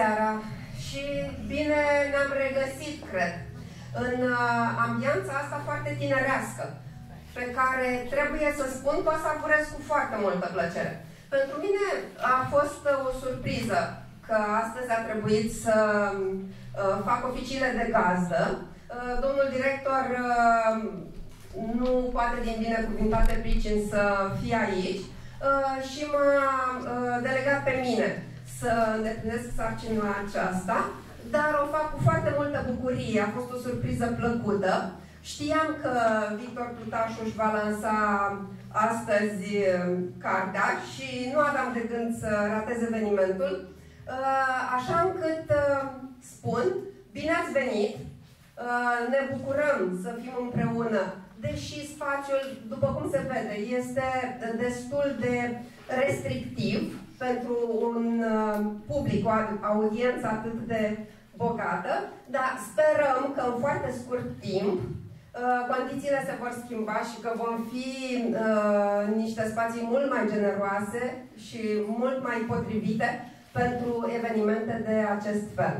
seara și bine ne-am regăsit, cred, în ambianța asta foarte tinerească, pe care trebuie să spun că o savurez cu foarte multă plăcere. Pentru mine a fost o surpriză că astăzi a trebuit să fac oficiile de gazdă. Domnul director nu poate din binecuvintate pricini să fie aici și m-a delegat pe mine să îndeplinesc sarcina aceasta, dar o fac cu foarte multă bucurie. A fost o surpriză plăcută. Știam că Victor Plutașu își va lansa astăzi cartea și nu aveam de gând să ratez evenimentul, așa încât spun, bine ați venit, ne bucurăm să fim împreună, deși spațiul, după cum se vede, este destul de restrictiv pentru un public, o audiență atât de bogată, dar sperăm că în foarte scurt timp condițiile se vor schimba și că vom fi niște spații mult mai generoase și mult mai potrivite pentru evenimente de acest fel.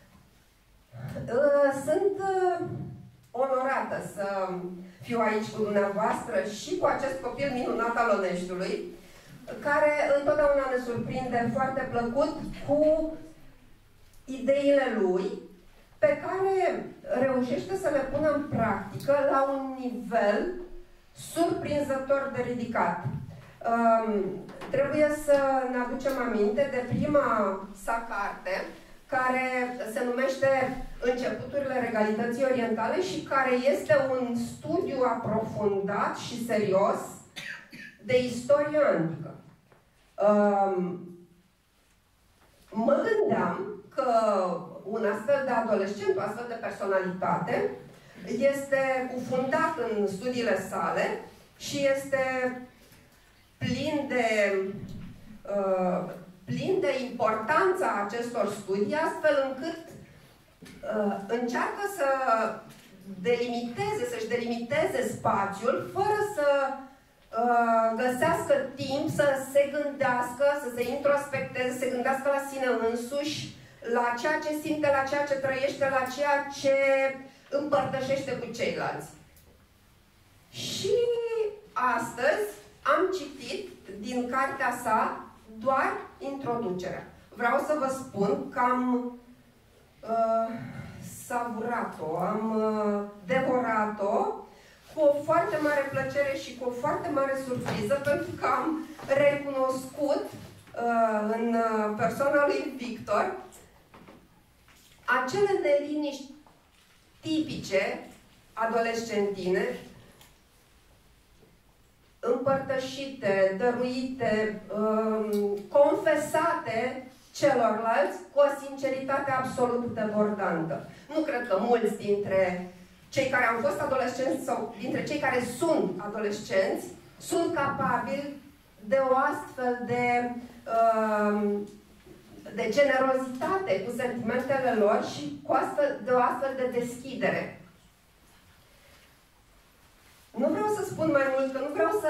Sunt onorată să fiu aici cu dumneavoastră și cu acest copil minunat al Oneștiului, care întotdeauna ne surprinde foarte plăcut cu ideile lui, pe care reușește să le pună în practică la un nivel surprinzător de ridicat. Trebuie să ne aducem aminte de prima sa carte, care se numește Începuturile regalității orientale și care este un studiu aprofundat și serios de istorie antică. Mă gândeam că un astfel de adolescent, o astfel de personalitate, este cufundat în studiile sale și este plin de importanța acestor studii, astfel încât încearcă să să-și delimiteze spațiul, fără să găsească timp să se gândească, să se introspecteze, să se gândească la sine însuși, la ceea ce simte, la ceea ce trăiește, la ceea ce împărtășește cu ceilalți. Și astăzi am citit din cartea sa doar introducerea. Vreau să vă spun că am savurat-o, am devorat-o cu o foarte mare plăcere și cu o foarte mare surpriză, pentru că am recunoscut în persoana lui Victor acele neliniști tipice adolescentine, împărtășite, dăruite, confesate celorlalți cu o sinceritate absolut debordantă. Nu cred că mulți dintre cei care au fost adolescenți sau dintre cei care sunt adolescenți sunt capabili de o astfel de generozitate cu sentimentele lor și de o astfel de deschidere. Nu vreau să spun mai mult, că nu vreau să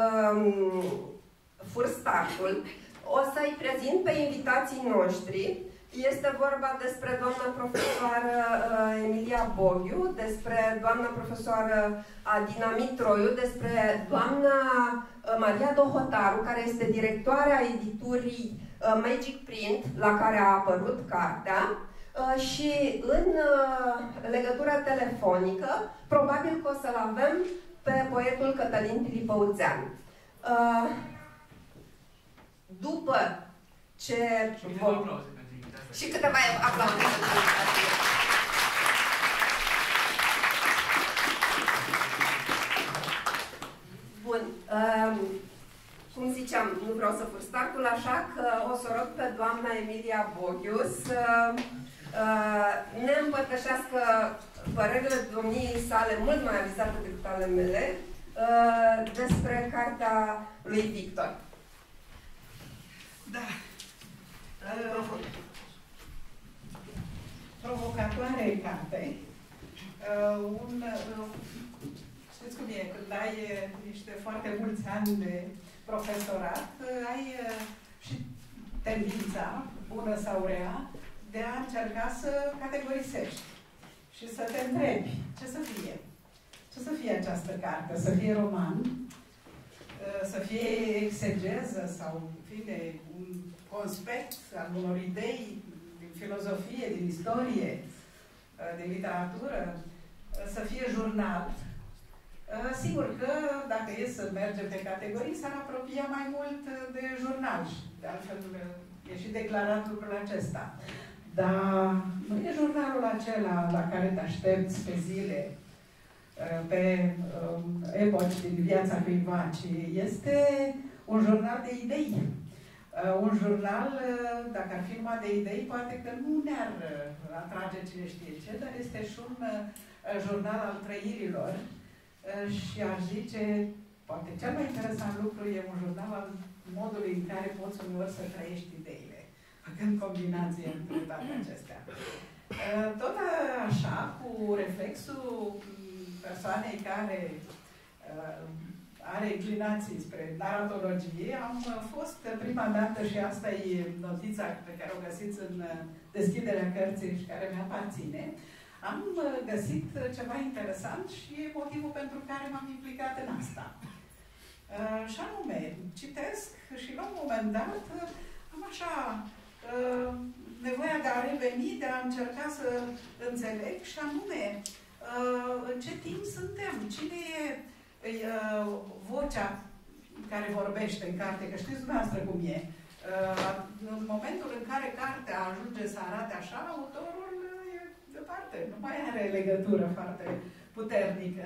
fur startul. O să-i prezint pe invitații noștri. Este vorba despre doamna profesoară Emilia Boghiu, despre doamna profesoară Adina Mitroiu, despre doamna Maria Dohotaru, care este directoarea editurii Magic Print, la care a apărut cartea, și în legătură telefonică, probabil că o să-l avem pe poetul Cătălin Pilipăuțean. După ce... Și câteva aplauze pentru invitație. Bun. Cum ziceam, nu vreau să fur startul, așa că o să rog pe doamna Emilia Boghiu să ne împărtășească părerile domniei sale, mult mai avizate decât ale mele, despre cartea lui Victor. Da. Provocatoare carte. Știți cum e, când ai niște foarte mulți ani de profesorat, ai și tendința, bună sau rea, de a încerca să categorisești și să te întrebi ce să fie. Ce să fie această carte? Să fie roman? Să fie exegeză sau, în fine, un conspect al unor idei din filozofie, din istorie, din literatură? Să fie jurnal? Sigur că, dacă e să mergem pe categorii, s-ar apropia mai mult de jurnal. De altfel, e și declarat lucrul acesta. Dar nu e jurnalul acela la care te aștepți pe zile, pe epoci din viața cuiva, ci este un jurnal de idei. Un jurnal, dacă ar fi numai de idei, poate că nu ne-ar atrage cine știe ce, dar este și un jurnal al trăirilor. Și aș zice, poate cel mai interesant lucru e un jurnal al modului în care poți uneori să trăiești ideile, făcând combinație între toate acestea. Tot așa, cu reflexul persoanei care are inclinații spre naratologie, am fost prima dată, și asta e notița pe care o găsiți în deschiderea cărții și care mi-aparține, am găsit ceva interesant și e motivul pentru care m-am implicat în asta. Și anume, citesc și la un moment dat am așa nevoia de a reveni, de a încerca să înțeleg, și anume în ce timp suntem, cine e vocea care vorbește în carte, că știți dumneavoastră cum e. În momentul în care cartea ajunge să arate așa, autorul e departe, nu mai are legătură foarte puternică.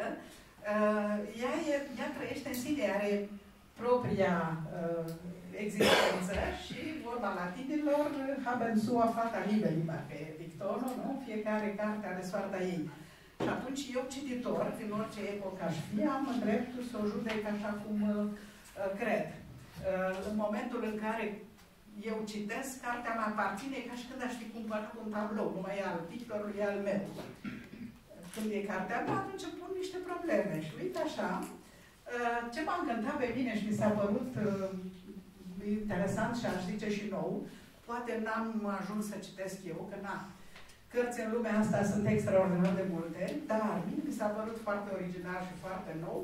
Ea trăiește în sine, are propria existență și vorba latinilor, haben sua fata liberi, parcă e dictonul, nu? Fiecare carte are soarta ei. Și atunci eu, cititor, din orice epocă aș fi, am dreptul să o judec așa cum cred. În momentul în care eu citesc, cartea mă aparține ca și când aș fi cumpărat un tablou, numai al pictorului, e al meu. Când e cartea mea, atunci îmi pun niște probleme. Și uite așa, ce m-a încântat pe mine și mi s-a părut interesant și aș zice și nou, poate n-am ajuns să citesc eu, că n-am. Cărți în lumea asta sunt extraordinar de multe, dar mie mi s-a părut foarte original și foarte nou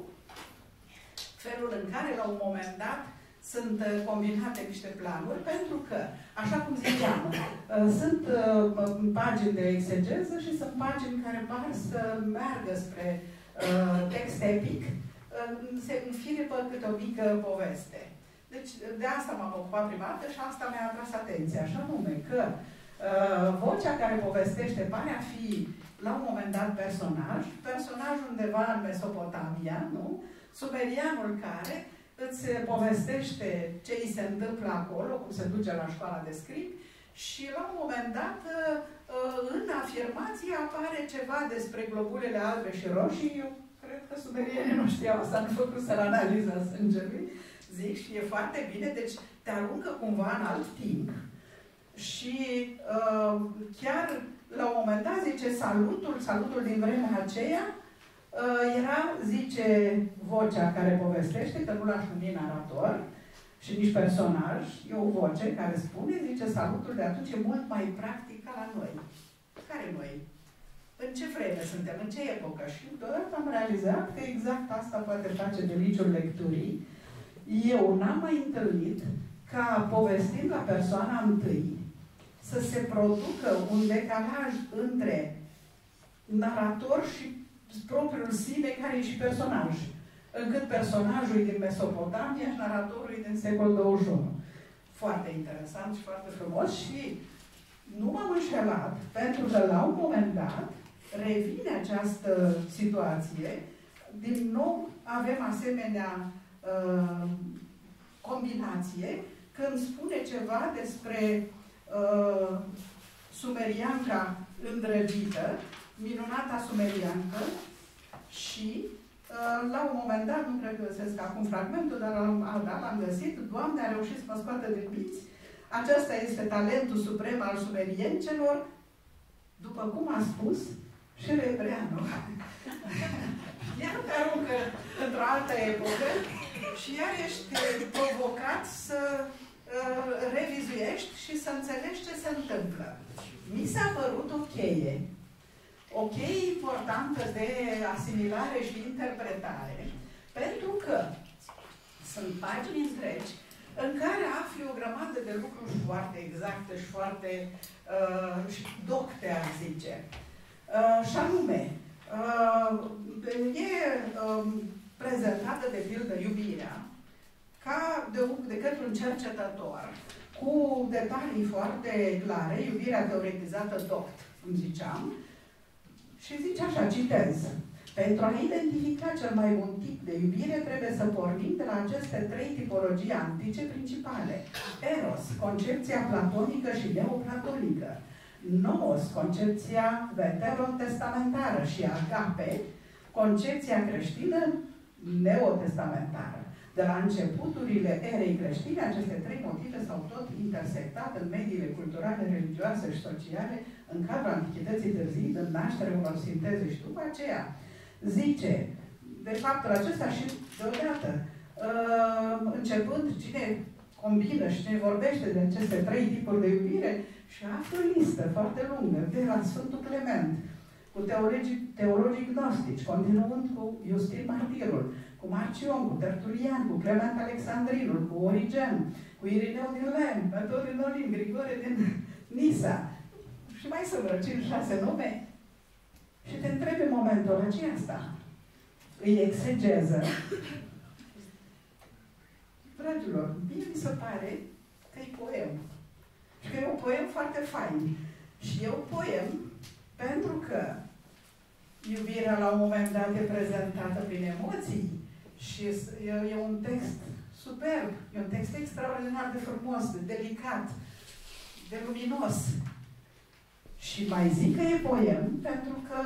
felul în care, la un moment dat, sunt combinate niște planuri, pentru că, așa cum ziceam, sunt pagini de exegeză și sunt pagini care par să meargă spre text epic, se înfiripă câte o mică poveste. Deci, de asta m-am ocupat prima dată și asta mi-a atras atenția, așa nume, că vocea care povestește pare a fi, la un moment dat, personaj undeva în Mesopotamia, nu? Sumerianul care îți povestește ce îi se întâmplă acolo, cum se duce la școala de scribi, și la un moment dat, în afirmație, apare ceva despre globulele albe și roșii. Eu cred că sumerienii nu știau asta, nu făcuseră analiza sângelui, zic, și e foarte bine, deci te aruncă cumva în alt timp. Și chiar la un moment dat zice salutul din vremea aceea, era, zice, vocea care povestește, că nu l-aș numi narator și nici personaj, e o voce care spune, zice, salutul de atunci e mult mai practic ca la noi. Care noi? În ce vreme suntem? În ce epocă? Și deodată am realizat că exact asta poate face deliciul lecturii. Eu n-am mai întâlnit ca povestind la persoana întâi să se producă un decalaj între narator și propriul sine, care e și personaj. Încât personajul e din Mesopotamia și naratorul e din secolul XXI. Foarte interesant și foarte frumos și nu m-am înșelat, pentru că la un moment dat revine această situație. Din nou avem asemenea combinație când spune ceva despre sumerianca îndrăgită, minunata sumeriancă, și la un moment dat, nu cred că găsesc acum fragmentul, dar l-am găsit, Doamne a reușit să mă scoată din minți, acesta este talentul suprem al sumeriencelor, după cum a spus și Rebreanu. Iar te aruncă într-o altă epocă și iar ești provocat să revizuiești și să înțelegi ce se întâmplă. Mi s-a părut o cheie importantă de asimilare și interpretare, pentru că sunt pagini întregi în care afli o grămadă de lucruri foarte exacte și foarte docte, aș zice. Și anume, e prezentată de pildă iubirea ca de către un cercetător, cu detalii foarte clare, iubirea teoretizată doct, cum ziceam, și zice așa, citez: pentru a identifica cel mai bun tip de iubire, trebuie să pornim de la aceste trei tipologii antice principale. Eros, concepția platonică și neoplatonică. Nous, concepția veterotestamentară, și agape, concepția creștină neotestamentară. De la începuturile erei creștine, aceste trei motive s-au tot intersectat în mediile culturale, religioase și sociale, în cadrul antichității târzii, în nașterea unor sinteze. Și după aceea zice, de faptul acesta și deodată, începând cine combină și cine vorbește de aceste trei tipuri de iubire, și află o listă foarte lungă, de la Sfântul Clement, cu teologii gnostici, continuând cu Iustin Martirul, cu Marcion, cu Tertulian, cu Clement Alexandrinul, cu Origen, cu Irineu din Len, Metod din Olim, Grigore din Nisa. Și mai sunt vreo 5-6 nume. Și te întrebi în momentul acesta. Îi exegeză. Dragilor, mie mi se pare că e poem. Și că e un poem foarte fain. Și e un poem pentru că iubirea la un moment dat e prezentată prin emoții și e un text superb, e un text extraordinar de frumos, de delicat, de luminos. Și mai zic că e poem pentru că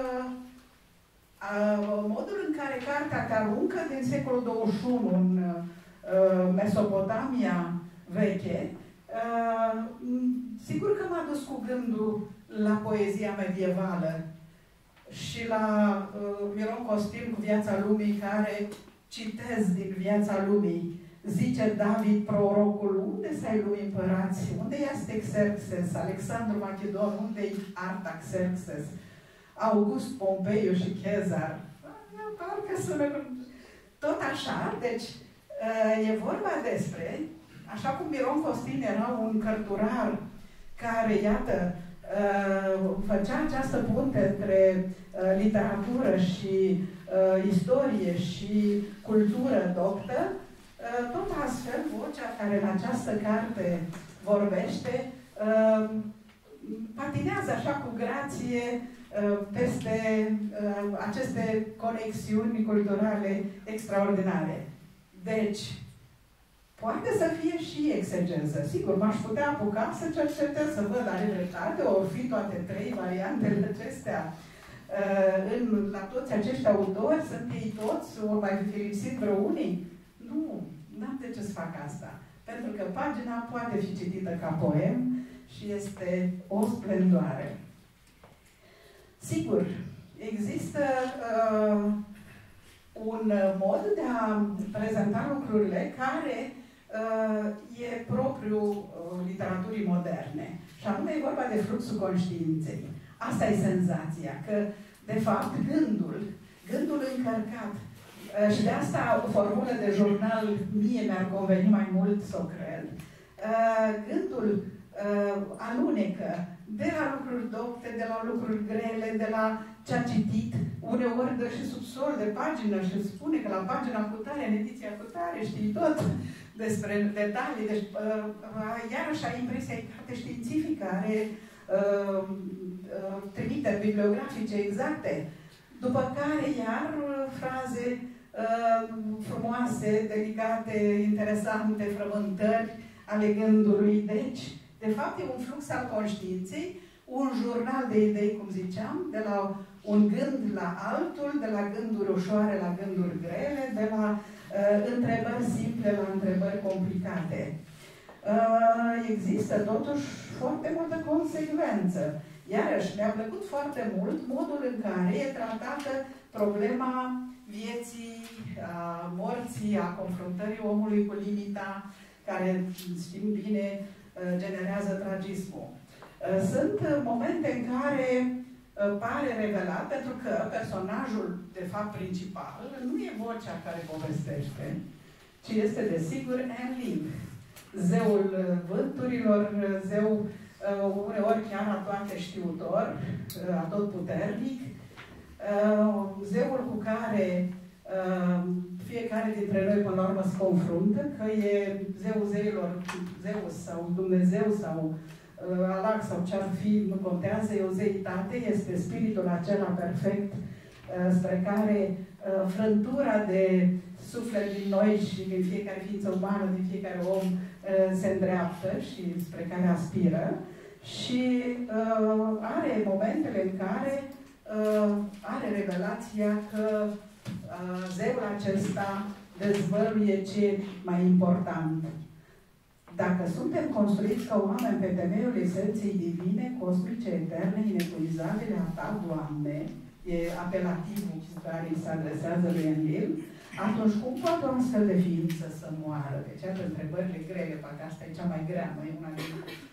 modul în care cartea te aruncă din secolul 21 în Mesopotamia veche, sigur că m-a dus cu gândul la poezia medievală și la Miron Costin cu Viața lumii, care, citez din Viața lumii, zice David, prorocul: unde să-i lui împărați? Unde-i Astexerxes? Alexandru Machedon? Unde-i Artaxerxes? August, Pompeiu și Chezar? Parcă sună tot așa. Deci, e vorba despre, așa cum Miron Costin era un cărturar care, iată, făcea această punte între literatură și istorie și cultură doctă, tot astfel, vocea care în această carte vorbește, patinează așa cu grație peste aceste conexiuni culturale extraordinare. Deci, poate să fie și exegeză. Sigur, m-aș putea apuca să cercetez, să văd, are dreptate, ori fi toate trei variantele acestea la toți acești autori, sunt ei toți, ori mai fi lipsit vreo unii? Nu, n-am de ce să fac asta. Pentru că pagina poate fi citită ca poem și este o splendoare. Sigur, există un mod de a prezenta lucrurile care e propriu literaturii moderne. Și anume e vorba de fluxul conștiinței. Asta e senzația, că, de fapt, gândul încărcat, și de asta o formulă de jurnal mie mi-ar conveni mai mult să o cred, gândul alunecă de la lucruri docte, de la lucruri grele, de la ce a citit, uneori dă și subsol de pagină și spune că la pagina cutare, în ediția cutare, știi tot despre detalii. Deci, iarăși ai impresia că carte științifică, are trimiteri bibliografice exacte, după care iar fraze frumoase, delicate, interesante, frământări ale gândului. Deci, de fapt, e un flux al conștiinței, un jurnal de idei, cum ziceam, de la un gând la altul, de la gânduri ușoare la gânduri grele, de la întrebări simple la întrebări complicate. Există, totuși, foarte multă consecvență. Iarăși, mi-a plăcut foarte mult modul în care e tratată problema vieții, a morții, a confruntării omului cu limita, care, știm bine, generează tragismul. Sunt momente în care pare revelat, pentru că personajul, de fapt, principal, nu e vocea care povestește, ci este, desigur, Enlil, zeul vânturilor, zeu uneori chiar atoate știutor, atotputernic, zeul cu care fiecare dintre noi, până la urmă, se confruntă, că e zeul zeilor, Zeus sau Dumnezeu sau Allah sau ce-ar fi, nu contează, e o zeitate, este spiritul acela perfect spre care frântura de suflet din noi și din fiecare ființă umană, din fiecare om se îndreaptă și spre care aspiră și are momentele în care are revelația că zeul acesta dezvăluie ce e mai important. Dacă suntem construiți ca oameni pe temeiul esenței divine, cosmice, eterne, inepuizabile a Ta, Doamne, e apelativul care îi se adresează lui Enlil, atunci cum poate o astfel de ființă să moară? Deci, iată întrebările grele, poate asta e cea mai grea, nu e una din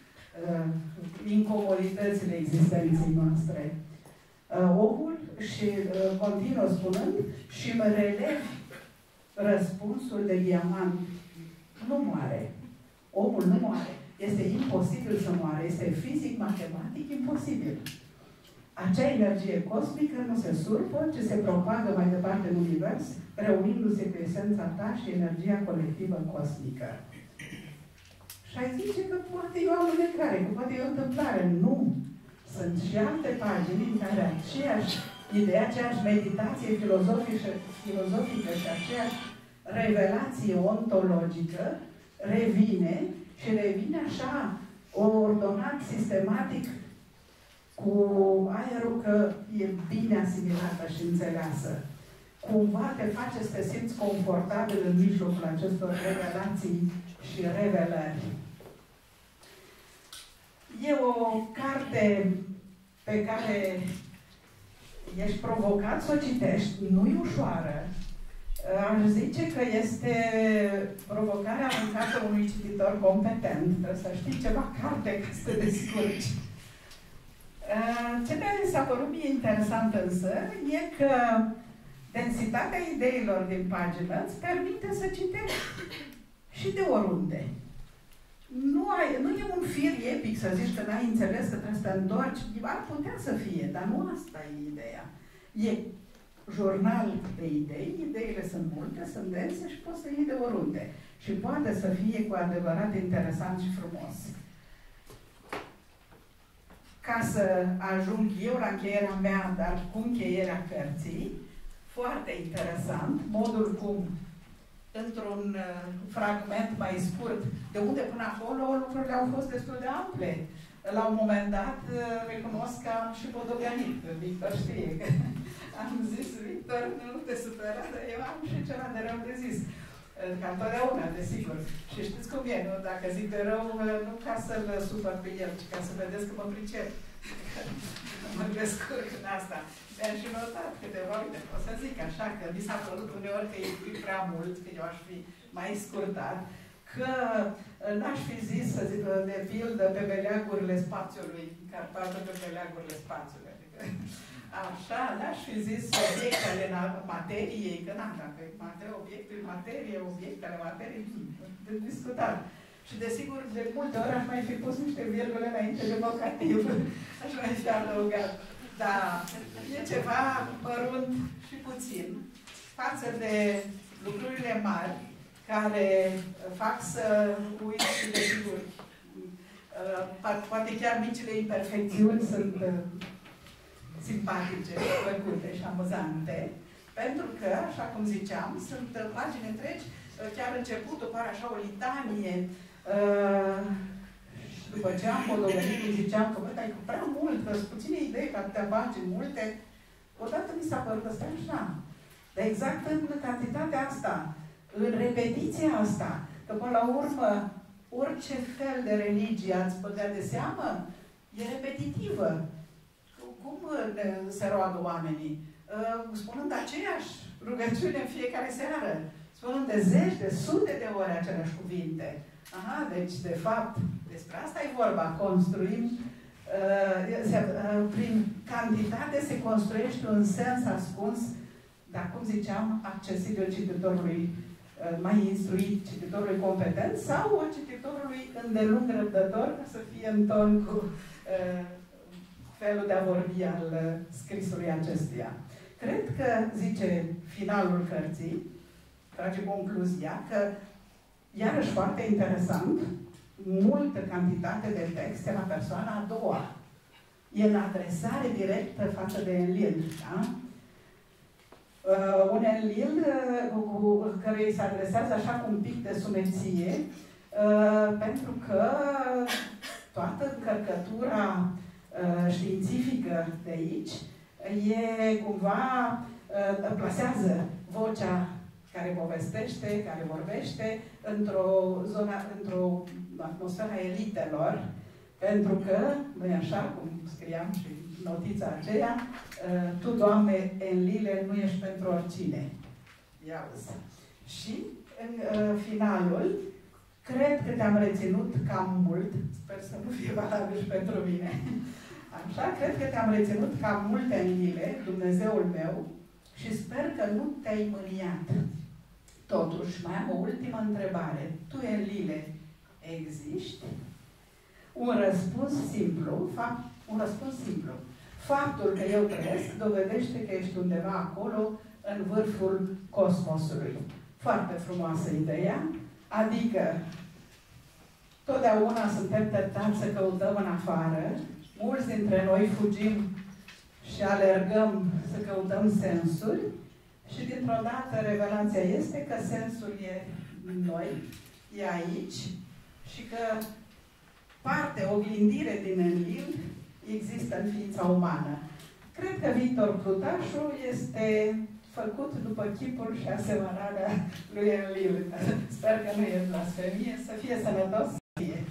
incomoditățile existenței noastre. Omul, și continuă spunând, și mă relevi răspunsul de diamant. Nu moare. Omul nu moare. Este imposibil să moare. Este fizic-matematic imposibil. Acea energie cosmică nu se surpă, ci se propagă mai departe în univers, reunindu-se cu esența ta și energia colectivă cosmică. Și ai zice că poate e o alunecare, că poate e o întâmplare. Nu! Sunt și alte pagini în care aceeași idee, aceeași meditație filozofică și aceeași revelație ontologică revine și revine așa ordonat, sistematic, cu aerul că e bine asimilată și înțeleasă. Cumva te face să te simți confortabil în mijlocul acestor revelații și revelări. E o carte pe care ești provocat să o citești, nu e ușoară. Aș zice că este provocarea aruncată unui cititor competent. Trebuie să știi ceva carte ca să te descurci. Ce mi s-a părut mie interesant însă e că densitatea ideilor din pagină îți permite să citești și de oriunde. Nu e un fir epic să zici că n-ai înțeles, că trebuie să te întorci. Ar putea să fie, dar nu asta e ideea. E jurnal de idei, ideile sunt multe, sunt dense și poți să iei de oriunde. Și poate să fie cu adevărat interesant și frumos. Ca să ajung eu la încheierea mea, dar cu încheierea cărții, foarte interesant, modul cum într-un fragment mai scurt, de unde până acolo lucrurile au fost destul de ample. La un moment dat, recunosc că am și podoganit. Victor știe că am zis, Victor, nu te supăra, dar eu am și ceva de rău de zis. Ca întotdeauna, desigur. Și știți cum e, nu? Dacă zic de rău, nu ca să-l supăr pe el, ci ca să vedeți că mă pricep. Mă descurc în asta. Mi-am și notat câteva, uite, o să zic așa, că mi s-a părut uneori că e prea mult, că eu aș fi mai scurtat, că n-aș fi zis, să zic, de pildă, pe beleagurile spațiului, Carpatul pe beleagurile spațiului. Adică, așa, n-aș fi zis obiectele materiei, că n-am, dacă obiectul materie, obiectele materiei, de discutat. Și desigur, de multe ori aș mai fi pus niște virgule înainte de vocativ. Aș mai fi adăugat. Dar e ceva mărunt și puțin față de lucrurile mari care fac să uiți și desigur. Poate chiar micile imperfecțiuni sunt simpatice, plăcute și amuzante, pentru că, așa cum ziceam, sunt pagini întregi, chiar începutul pare așa o litanie. După ce am podovenit, ziceam că, bă, dar e prea mult, că sunt puține idei, că atâtea pagini multe. Odată mi s-a părut ăsta așa. Dar exact în cantitatea asta, în repetiția asta, că până la urmă, orice fel de religie ați băgat de seamă, e repetitivă. Cum se roagă oamenii? Spunând aceeași rugăciune în fiecare seară, spunând de zeci, de sute de ori aceleași cuvinte. Aha, deci, de fapt, despre asta e vorba. Construim, prin cantitate se construiește un sens ascuns, dar, cum ziceam, accesibil cititorului mai instruit, cititorului competent sau cititorului îndelung răbdător, ca să fie în ton cu felul de a vorbi al scrisului acestuia. Cred că, zice finalul cărții, trage concluzia că, iarăși foarte interesant, multă cantitate de texte la persoana a doua. E în adresare directă față de Enlil, da? Un Enlil care îi se adresează așa cu un pic de sumeție, pentru că toată încărcătura științifică de aici e cumva, plasează vocea care povestește, care vorbește într-o atmosferă a elitelor, pentru că, nu-i așa, cum scriam și notița aceea, tu, Doamne, Enlile, nu ești pentru oricine. Ia-uzi. Și, în finalul, cred că te-am reținut cam mult, sper să nu fie valabil și pentru mine, așa, cred că te-am reținut cam mult, Enlile, Dumnezeul meu, și sper că nu te-ai mâniat. Totuși, mai am o ultimă întrebare. Tu, Enlile, existi? Un răspuns simplu. Faptul că eu trăiesc dovedește că ești undeva acolo, în vârful cosmosului. Foarte frumoasă ideea. Adică, totdeauna suntem tentați să căutăm în afară. Mulți dintre noi fugim și alergăm să căutăm sensuri. Și dintr-o dată revelația este că sensul e în noi, e aici, și că oglindire din Enlil există în ființa umană. Cred că Victor Plutașu este făcut după chipul și asemănarea lui Enlil. Sper că nu e blasfemie, să fie sănătos, să fie.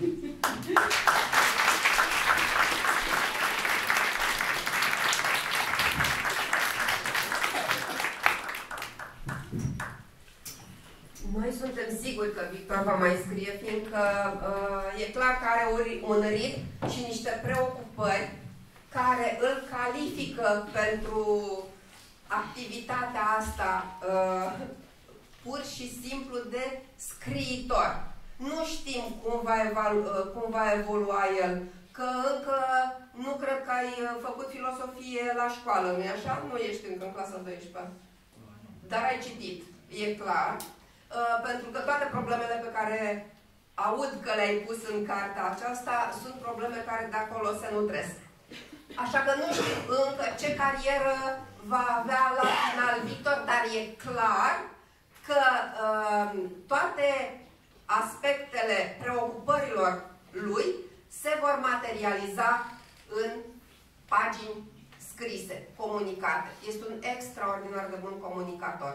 Noi suntem siguri că Victor va mai scrie, fiindcă e clar că are un ritm și niște preocupări care îl califică pentru activitatea asta pur și simplu de scriitor. Nu știm cum va evolua el, că încă nu cred că ai făcut filosofie la școală, nu-i așa? Nu ești încă în clasa 12. Dar ai citit, e clar. Pentru că toate problemele pe care aud că le-ai pus în cartea aceasta sunt probleme care de acolo se nutresc. Așa că nu știu încă ce carieră va avea la final Victor, dar e clar că toate aspectele preocupărilor lui se vor materializa în pagini scrise, comunicate. Este un extraordinar de bun comunicator.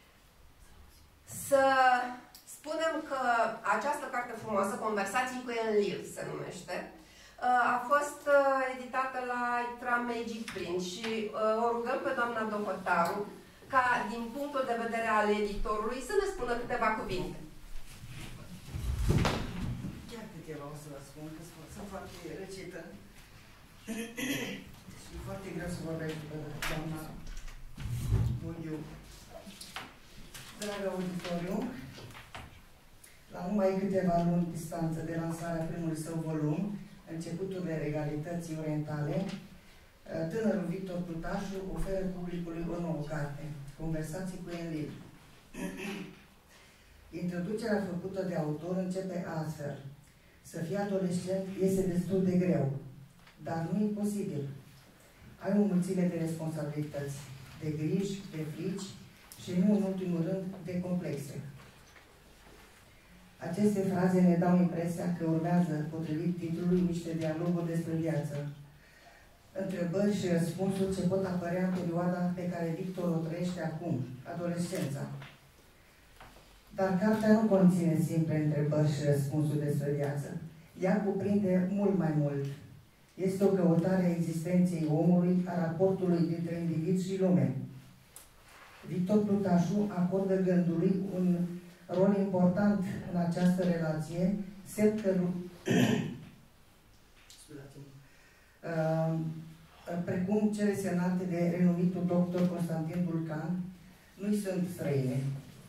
Să spunem că această carte frumoasă, Conversații cu Enlil, se numește, a fost editată la Itra Magic Print și o rugăm pe doamna Dohotaru ca, din punctul de vedere al editorului, să ne spună câteva cuvinte. Chiar câteva o să vă spun, că sunt foarte răcită și foarte greu să vorbesc după doamna Buliu. Dragă auditoriu, la numai câteva luni distanță de lansarea primului său volum, Începuturile regalității orientale, tânărul Victor Plutașu oferă publicului o nouă carte, Conversații cu Enlil. Introducerea făcută de autor începe astfel. Să fii adolescent este destul de greu, dar nu imposibil. Ai o mulțime de responsabilități, de griji, de frici și nu în ultimul rând de complexe. Aceste fraze ne dau impresia că urmează, potrivit titlului, niște dialoguri despre viață. Întrebări și răspunsuri ce pot apărea în perioada pe care Victor o trăiește acum, adolescența. Dar cartea nu conține simple întrebări și răspunsuri despre viață. Ea cuprinde mult mai mult. Este o căutare a existenței omului, a raportului dintre individ și lume. Victor Plutașu acordă gândului un Rol important în această relație, precum cele semnate de renumitul doctor Constantin Vulcan, nu-i sunt străine.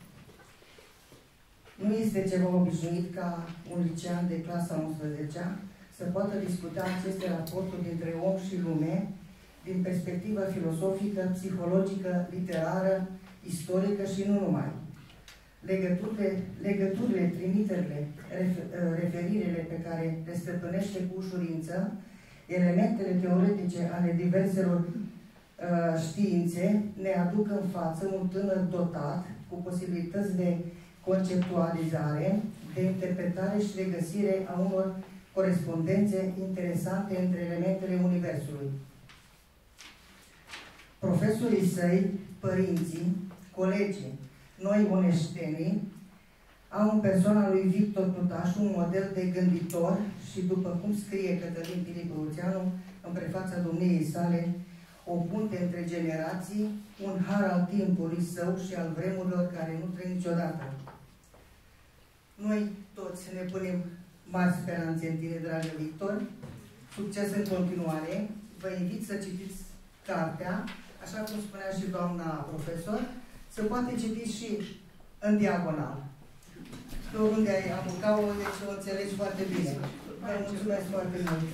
Nu este ceva obișnuit ca un licean de clasa 11-a să poată discuta aceste raporturi dintre om și lume din perspectivă filosofică, psihologică, literară, istorică și nu numai. Legăturile, trimiterile, referirile pe care le stăpânește cu ușurință, elementele teoretice ale diverselor științe ne aduc în față un tânăr dotat cu posibilități de conceptualizare, de interpretare și de găsire a unor corespondențe interesante între elementele Universului. Profesorii săi, părinții, colegii, noi oneștenii, au în persoana lui Victor Tutașu un model de gânditor și, după cum scrie Cătălin Filip Lucianu în prefața domniei sale, o punte între generații, un har al timpului său și al vremurilor care nu trec niciodată. Noi toți ne punem mari speranțe în tine, dragă Victor. Succes în continuare. Vă invit să citiți cartea, așa cum spunea și doamna profesor, se poate citi și în diagonal. Pe oriunde ai apucat-o, deci o înțelegi foarte bine. Vă mulțumesc foarte mult!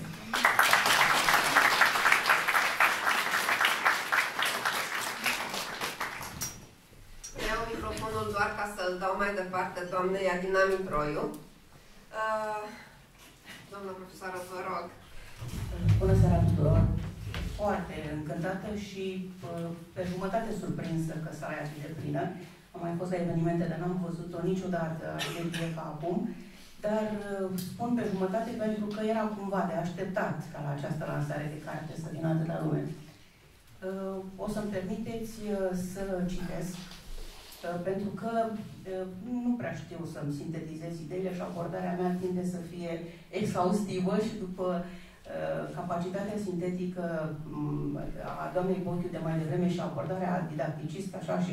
Iau microfonul doar ca să-l dau mai departe doamnei Adina Mitroiu. Doamna profesoară, vă rog. Bună seara tuturor! Foarte încântată și pe jumătate surprinsă că sala e atât de plină. Am mai fost la evenimente, dar n-am văzut-o niciodată atât de ca acum. Dar spun pe jumătate pentru că era cumva de așteptat ca la această lansare de carte să vină atâta lume. O să-mi permiteți să citesc, pentru că nu prea știu să-mi sintetizez ideile și abordarea mea tinde să fie exhaustivă și după capacitatea sintetică a doamnei Bochiu de mai devreme și abordarea didacticistă, așa și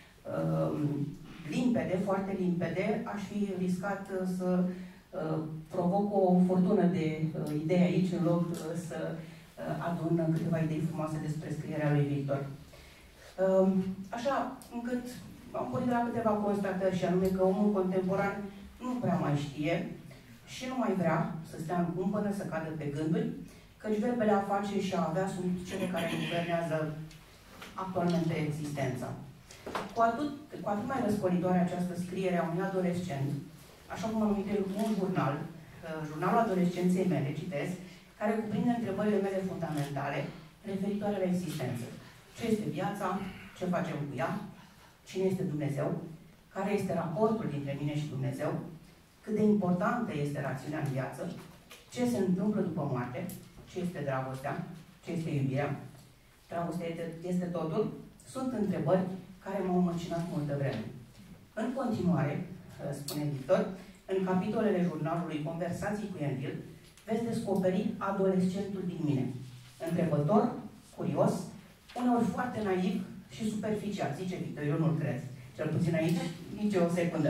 limpede, foarte limpede, aș fi riscat să provoc o furtună de idei aici, în loc să adun câteva idei frumoase despre scrierea lui Victor. Așa încât am pornit de la câteva constatări, și anume că omul contemporan nu prea mai știe și nu mai vrea să stea în cumpănă, să cadă pe gânduri, căci verbele a face și a avea sunt cele care guvernează actualmente existența. Cu atât mai răscolitoare această scriere a unui adolescent, așa cum am numit un jurnal, jurnalul adolescenței mele, citesc, care cuprinde întrebările mele fundamentale referitoare la existență. Ce este viața? Ce facem cu ea? Cine este Dumnezeu? Care este raportul dintre mine și Dumnezeu? Cât de importantă este rațiunea în viață? Ce se întâmplă după moarte? Ce este dragostea? Ce este iubirea? Dragostea este totul? Sunt întrebări care m-au măcinat multă vreme. În continuare, spune Victor, în capitolele jurnalului Conversații cu Envil, veți descoperi adolescentul din mine. Întrebător, curios, uneori foarte naiv și superficial, zice Victor, eu nu-l cred. Cel puțin aici, nici o secundă.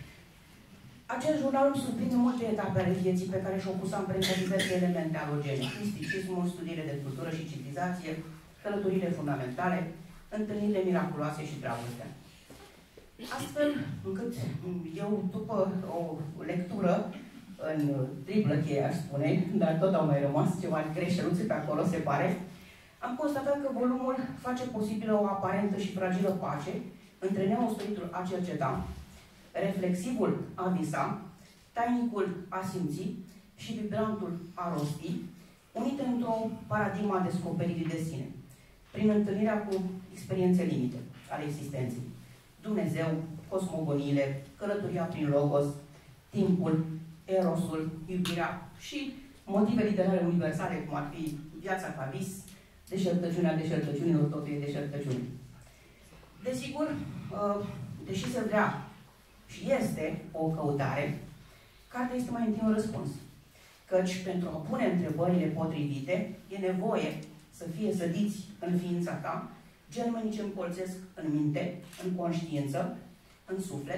Acest jurnal îmi surprinde multe etape ale vieții pe care și-o pus amprenta diverse elemente alogene. Misticismul, studiile de cultură și civilizație, călătorile fundamentale, întâlnirile miraculoase și dragostea. Astfel, încât eu, după o lectură în triplă cheie, aș spune, dar tot au mai rămas ceva greșeluțe pe acolo, se pare, am constatat că volumul face posibilă o aparentă și fragilă pace între neospiritul a cerceta, reflexivul a visa, tainicul a simți și vibrantul a rosti, unite într-o paradigmă a descoperirii de sine, prin întâlnirea cu experiențe limite ale existenței. Dumnezeu, cosmogoniile, călătoria prin logos, timpul, erosul, iubirea și motive literare universale, cum ar fi viața ca vis, deșertăciunea deșertăciunilor, totul e deșertăciune. Desigur, deși se vrea și este o căutare, cartea este mai întâi un răspuns. Căci pentru a pune întrebările potrivite, e nevoie să fie sădiți în ființa ta germenii ce împolțesc în minte, în conștiință, în suflet,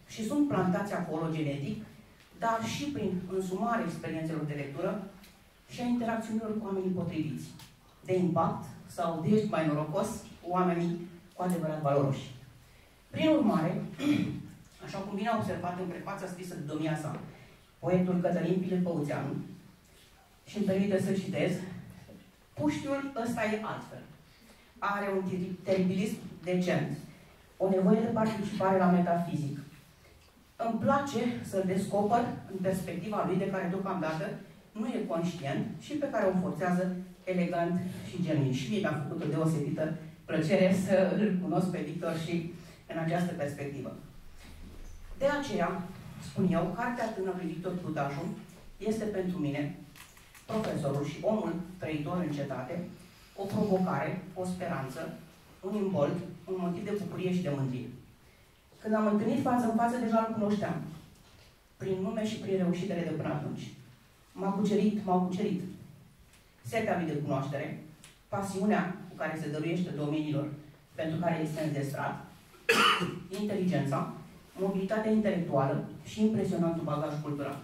și sunt plantați acolo genetic, dar și prin însumarea experiențelor de lectură și a interacțiunilor cu oamenii potriviți, de impact sau de ești mai norocos, oamenii cu adevărat valoroși. Prin urmare, așa cum bine a observat în prefața scrisă de domnia sa, poetul Cătălin Pile-Păuțeanu, și îmi permite să citez, puștiul ăsta e altfel. Are un teribilism decent, o nevoie de participare la metafizic. Îmi place să-l descoper în perspectiva lui de care deocamdată nu e conștient și pe care o forțează elegant și genuin. Și mie mi-a făcut o deosebită plăcere să îl cunosc pe Victor și în această perspectivă. De aceea, spun eu, cartea tânărului Victor Plutașu este pentru mine, profesorul și omul trăitor în cetate, o provocare, o speranță, un imbold, un motiv de bucurie și de mândrie. Când am întâlnit față în față, deja îl cunoșteam, prin nume și prin reușitele de până atunci. M-au cucerit setea lui de cunoaștere, pasiunea cu care se dăruiește domeniilor pentru care este înzestrat, inteligența, mobilitatea intelectuală și impresionantul bagaj cultural.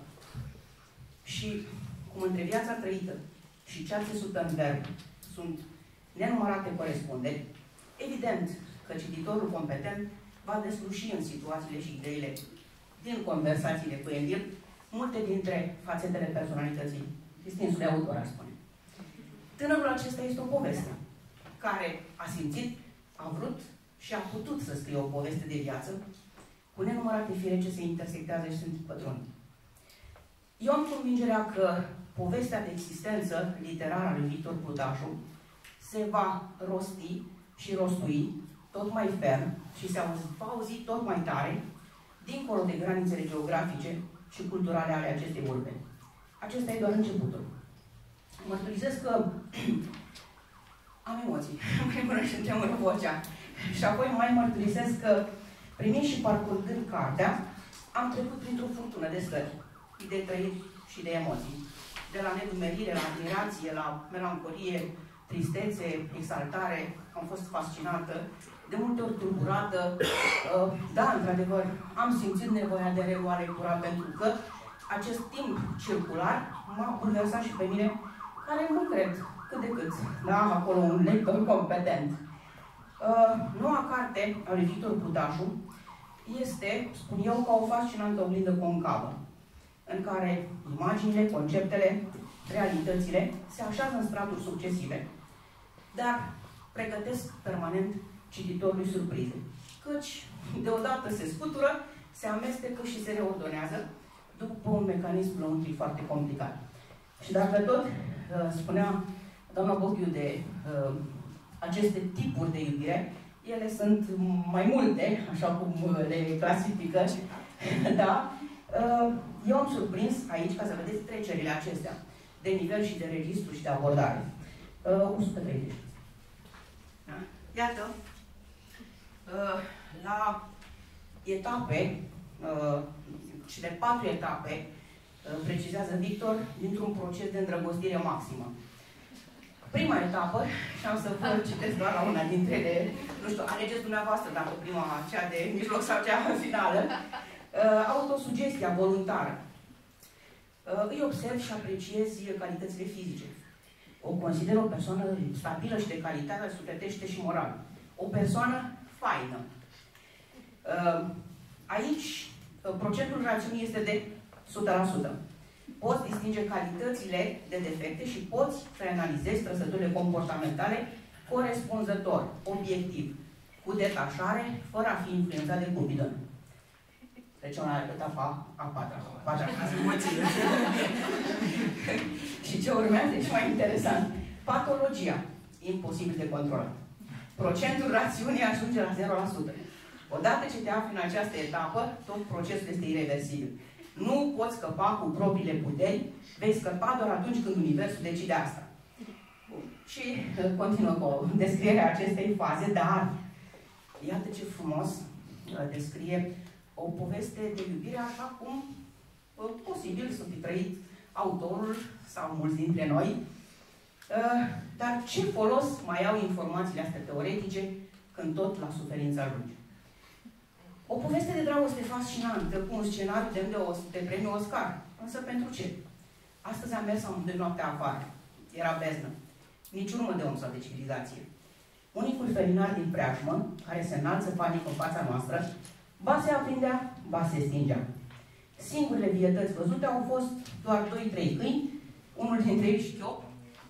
Și cum între viața trăită și cea țesută în verb sunt nenumărate corespunderi, evident că cititorul competent va desluși în situațiile și ideile din conversațiile cu Emil multe dintre fațetele personalității distinsului autor, aș spune. Tânărul acesta este o poveste care a simțit, a vrut și a putut să scrie o poveste de viață cu nenumărate fire ce se intersectează și sunt pătruni. Eu am convingerea că povestea de existență literară a lui Victor Plutașu se va rosti și rostui tot mai ferm și se va auzi tot mai tare dincolo de granițele geografice și culturale ale acestei urbe. Acesta e doar începutul. Mărturisesc că am emoții. În primul rând îmi tremură vocea. Și apoi mai mărturisesc că, primind și parcurgând cartea, am trecut printr-o furtună de stări, de trăiri și de emoții. De la nedumerire, la admirație, la melancolie, tristețe, exaltare, am fost fascinată, de multe ori tulburată. Da, într-adevăr, am simțit nevoia de reluare lectura pentru că acest timp circular m-a bulversat și pe mine, care nu cred cât de cât, da, acolo un lector competent. Noua carte a lui Victor Plutașu este, spun eu, ca o fascinantă oglindă concavă, în care imaginile, conceptele, realitățile se așează în straturi succesive, dar pregătesc permanent cititorului surprize, căci deodată se scutură, se amestecă și se reordonează după un mecanism lăuntric foarte complicat. Și dacă tot spunea doamna Bochiu de aceste tipuri de iubire, ele sunt mai multe, așa cum le clasifică, da? Eu am surprins aici, ca să vedeți trecerile acestea, de nivel și de registru și de abordare. 130. Da? Iată, la etape, și de 4 etape, precizează Victor, dintr-un proces de îndrăgostire maximă. Prima etapă, și am să vă citesc doar la una dintre ele, nu știu, alegeți dumneavoastră dacă prima, cea de mijloc sau cea finală, autosugestia voluntară. Îi observ și apreciez calitățile fizice. O consider o persoană stabilă și de calitate sufletește și morală. O persoană faină. Aici, procentul rațiunii este de 100%. Poți distinge calitățile de defecte și poți să analizezi trăsăturile comportamentale corespunzător, obiectiv, cu detașare, fără a fi influențat de cupidon. Trecem la etapa a patra. Și ce urmează e și mai interesant. Patologia. Imposibil de controlat. Procentul rațiunii ajunge la 0%. Odată ce te afli în această etapă, tot procesul este irreversibil. Nu poți scăpa cu propriile puteri, vei scăpa doar atunci când universul decide asta. Și continuă cu descrierea acestei faze, dar iată ce frumos descrie o poveste de iubire așa cum posibil să fi trăit autorul sau mulți dintre noi. Dar ce folos mai au informațiile astea teoretice când tot la suferință ajunge? O poveste de dragoste fascinantă. fascinantă, cu un scenariu demn de premiu Oscar. Însă pentru ce? Astăzi am mers amândoi noaptea afară. Era beznă. Nici urmă de om sau de civilizație. Unicul felinar din preajmă, care se înalță panic în fața noastră, ba se aprindea, ba se stingea. Singurele vietăți văzute au fost doar 2-3 câini, unul dintre ei șchiop,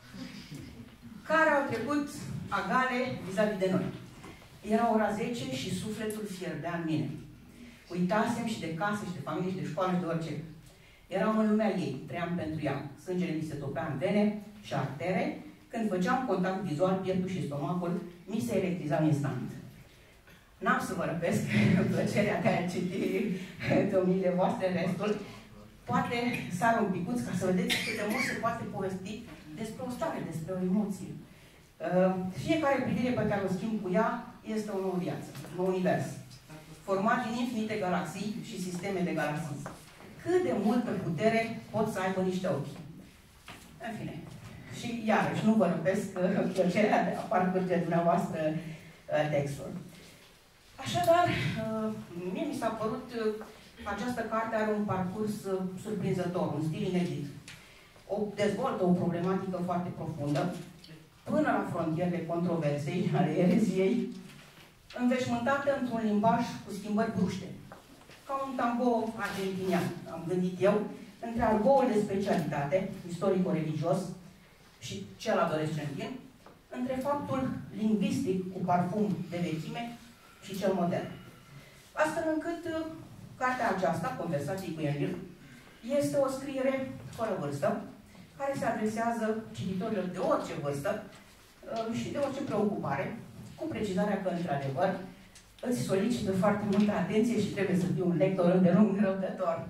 care au trecut agale vis-a-vis de noi. Era ora 10 și sufletul fierbea în mine. Uitasem și de casă, și de familie, și de școală, și de orice. Eram în lumea ei, trăiam pentru ea. Sângele mi se topea în vene și artere. Când făceam contact vizual, pieptul și stomacul mi se electrizau instant. N-am să vă răpesc plăcerea de a citi domniile voastre restul. Poate sar un picuț ca să vedeți cât de mult se poate povesti despre o stare, despre o emoție. Fiecare privire pe care o schimb cu ea este o nouă viață, un univers, format din infinite galaxii și sisteme de galaxii. Cât de multă putere pot să aibă niște ochi. În fine. Și iarăși, nu vă răpesc plăcerea de a parcurge dumneavoastră textul. Așadar, mie mi s-a părut această carte are un parcurs surprinzător, un stil inedit. Dezvoltă o problematică foarte profundă, până la frontierele controversei, ale ereziei, înveșmântată într-un limbaj cu schimbări bruște. Ca un tango argentinian, am gândit eu, între argoul de specialitate, istorico-religios, și cel adolescentin, între faptul lingvistic cu parfum de vechime și cel modern. Astfel încât cartea aceasta, Conversații cu Emil, este o scriere fără vârstă, care se adresează cititorilor de orice vârstă și de orice preocupare, cu precizarea că, într-adevăr, îți solicită foarte multă atenție și trebuie să fii un lector îndelung răbdător.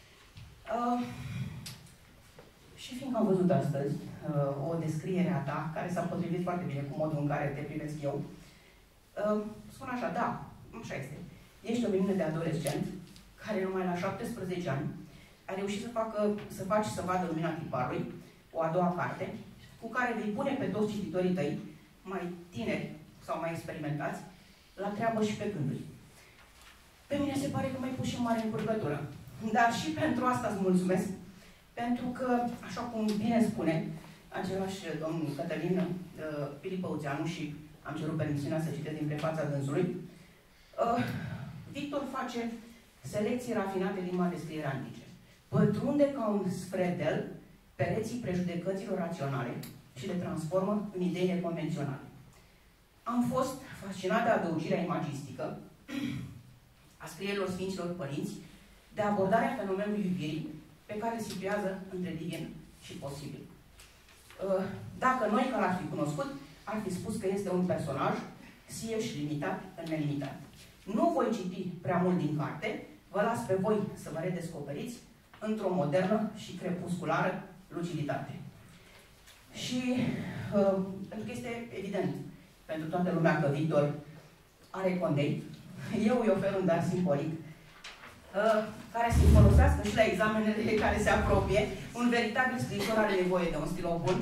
Și fiindcă am văzut astăzi o descriere a ta, care s-a potrivit foarte bine cu modul în care te privesc eu, spun așa, da, așa este. Ești o minune de adolescent, care numai la 17 ani a reușit să faci să vadă lumina tiparului, o a doua carte, cu care vei pune pe toți cititorii tăi, mai tineri sau mai experimentați, la treabă și pe gânduri. Pe mine se pare că m-ai pus și în mare încurcătură. Dar și pentru asta îți mulțumesc, pentru că, așa cum bine spune același domn Cătălin Pilipăuțeanu, și am cerut permisiunea să citesc din prefața dânsului, Victor face selecții rafinate din limba de scriere antice. Pătrunde ca un sfredel pereții prejudecăților raționale și le transformă în idei neconvenționale. Am fost fascinat de adăugirea imagistică a scrierilor Sfinților Părinți, de abordarea fenomenului iubirii pe care se situează între divin și posibil. Dacă noi, care ar fi cunoscut, ar fi spus că este un personaj sieși limitat în nelimitat. Nu voi citi prea mult din carte, vă las pe voi să vă redescoperiți într-o modernă și crepusculară luciditate. Și pentru că este evident pentru toată lumea că Victor are condei, eu îi ofer un dar simbolic care să-i folosească și la examenele care se apropie. Un veritabil scriitor are nevoie de un stilou bun.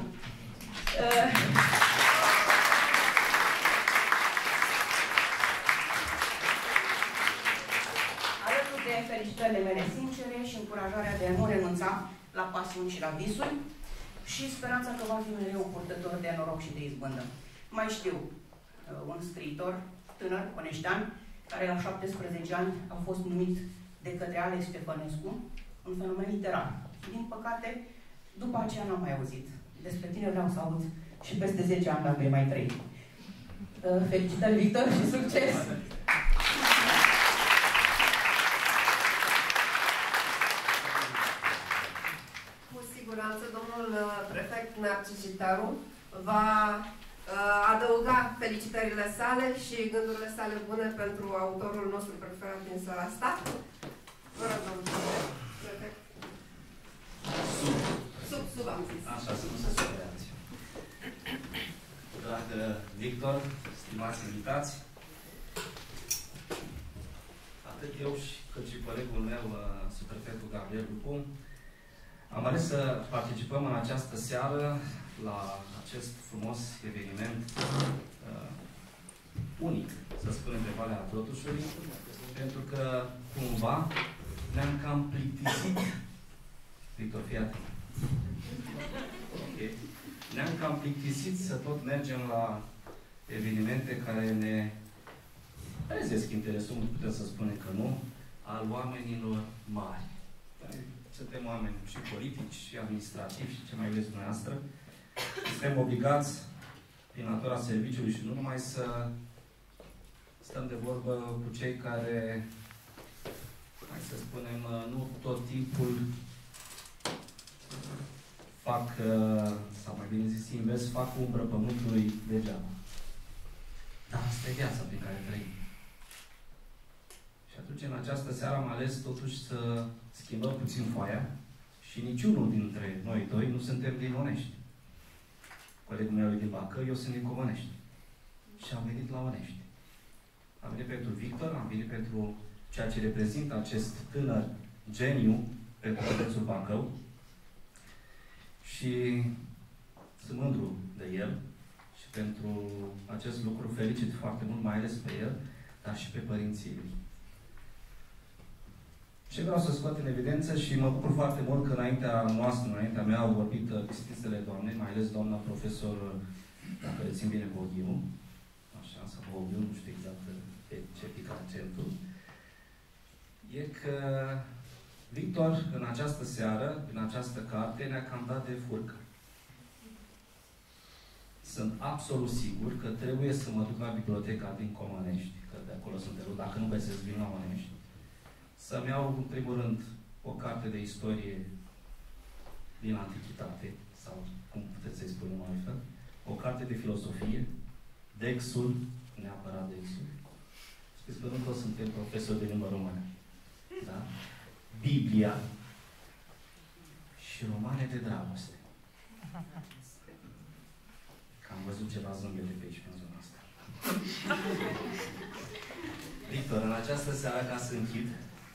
Alături de felicitările mele sincere și încurajarea de a nu renunța la pasiuni și la visuri și speranța că va fi mereu purtător de noroc și de izbândă. Mai știu un scriitor tânăr, oneștean, care la 17 ani a fost numit de către Alex Ștefănescu un fenomen literar. Din păcate, după aceea n-am mai auzit. Despre tine vreau să aud și peste 10 ani, dacă vei mai trăi. Felicitări, Victor, și succes! Cu siguranță, domnul prefect Narcisitaru va adăuga felicitările sale și gândurile sale bune pentru autorul nostru preferat din seara asta. Vă rog, domnul prefect. Sub, am zis. Așa, să nu se supărați. Dragă Victor, stimați invitați, atât eu cât și colegul meu, subprefectul Gabriel Lupu, am ales să participăm în această seară la acest frumos eveniment unic, să spunem, pe Valea Plotușului, pentru că, cumva, ne-am cam plictisit. Victor, fii atent. Okay. Ne-am cam plictisit să tot mergem la evenimente care ne trezesc interesul, nu putem să spunem că nu, al oamenilor mari. Suntem oameni și politici, și administrativi, și ce mai vreți dumneavoastră. Suntem obligați, prin natura serviciului și nu numai, să stăm de vorbă cu cei care, hai să spunem, nu tot timpul fac, sau mai bine zis invers, fac umbră pământului degeaba. Dar asta e viața prin care trăim. Și atunci, în această seară, am ales totuși să schimbăm puțin foaia și niciunul dintre noi doi nu suntem din Onești. Colegul meu e din Bacău, eu sunt din Comănești. Și am venit la Onești. Am venit pentru Victor, am venit pentru ceea ce reprezintă acest tânăr geniu pentru județul Bacău. Și sunt mândru de el și pentru acest lucru felicit foarte mult, mai ales pe el, dar și pe părinții lui. Și vreau să scot în evidență și mă bucur foarte mult că înaintea noastră, înaintea mea, au vorbit distințele doamne, mai ales doamna profesor, dacă le țin bine, Boghiu, așa, sau Boghiu, nu știu exact pe ce pică accentul, e că Victor, în această seară, în această carte, ne-a cam dat de furcă. Sunt absolut sigur că trebuie să mă duc la biblioteca din Comănești, că de acolo sunt de dacă nu găsesc, vin la Onești, să-mi iau, în primul rând, o carte de istorie din Antichitate, sau cum puteți să-i spunem altfel, o carte de filosofie, Dexul, neapărat Dexul. Știți că nu toți suntem profesori de limba română. Da? Biblia și romane de dragoste. Că am văzut ceva zâmbete pe aici, pe zona asta. Victor, în această seară, ca să închid,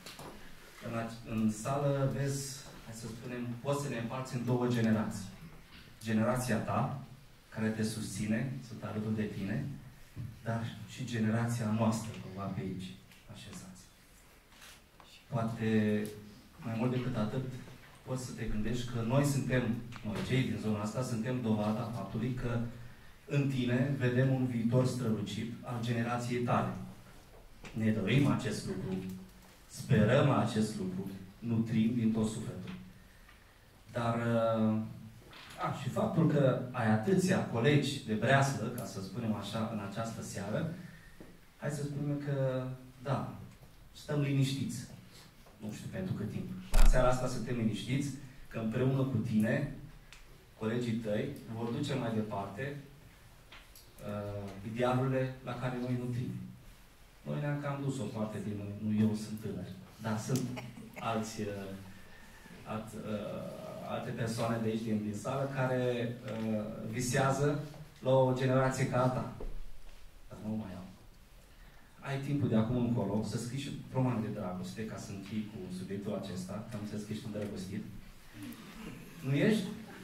în sală vezi, hai să spunem, poți să ne împarți în două generații. Generația ta, care te susține, sunt alături de tine, dar și generația noastră, cumva pe aici, așezați. Poate, mai mult decât atât, poți să te gândești că noi suntem, noi cei din zona asta, suntem dovada faptului că în tine vedem un viitor strălucit al generației tale. Ne dorim acest lucru, sperăm acest lucru, nutrim din tot sufletul. Dar, și faptul că ai atâția colegi de breaslă, ca să spunem așa, în această seară, hai să spunem că, da, stăm liniștiți. Nu știu pentru cât timp. La seara asta suntem liniștiți că împreună cu tine, colegii tăi, vor duce mai departe idealurile la care noi nutrim. Noi ne-am cam dus o parte din noi, nu eu sunt tânăr, dar sunt alte persoane de aici din sală care visează la o generație ca a ta. Dar nu mai au. Ai timpul de acum încolo să scrii și roman de dragoste, ca să închei cu subiectul acesta, că am înțeles că ești îndrăgostit. Nu ești?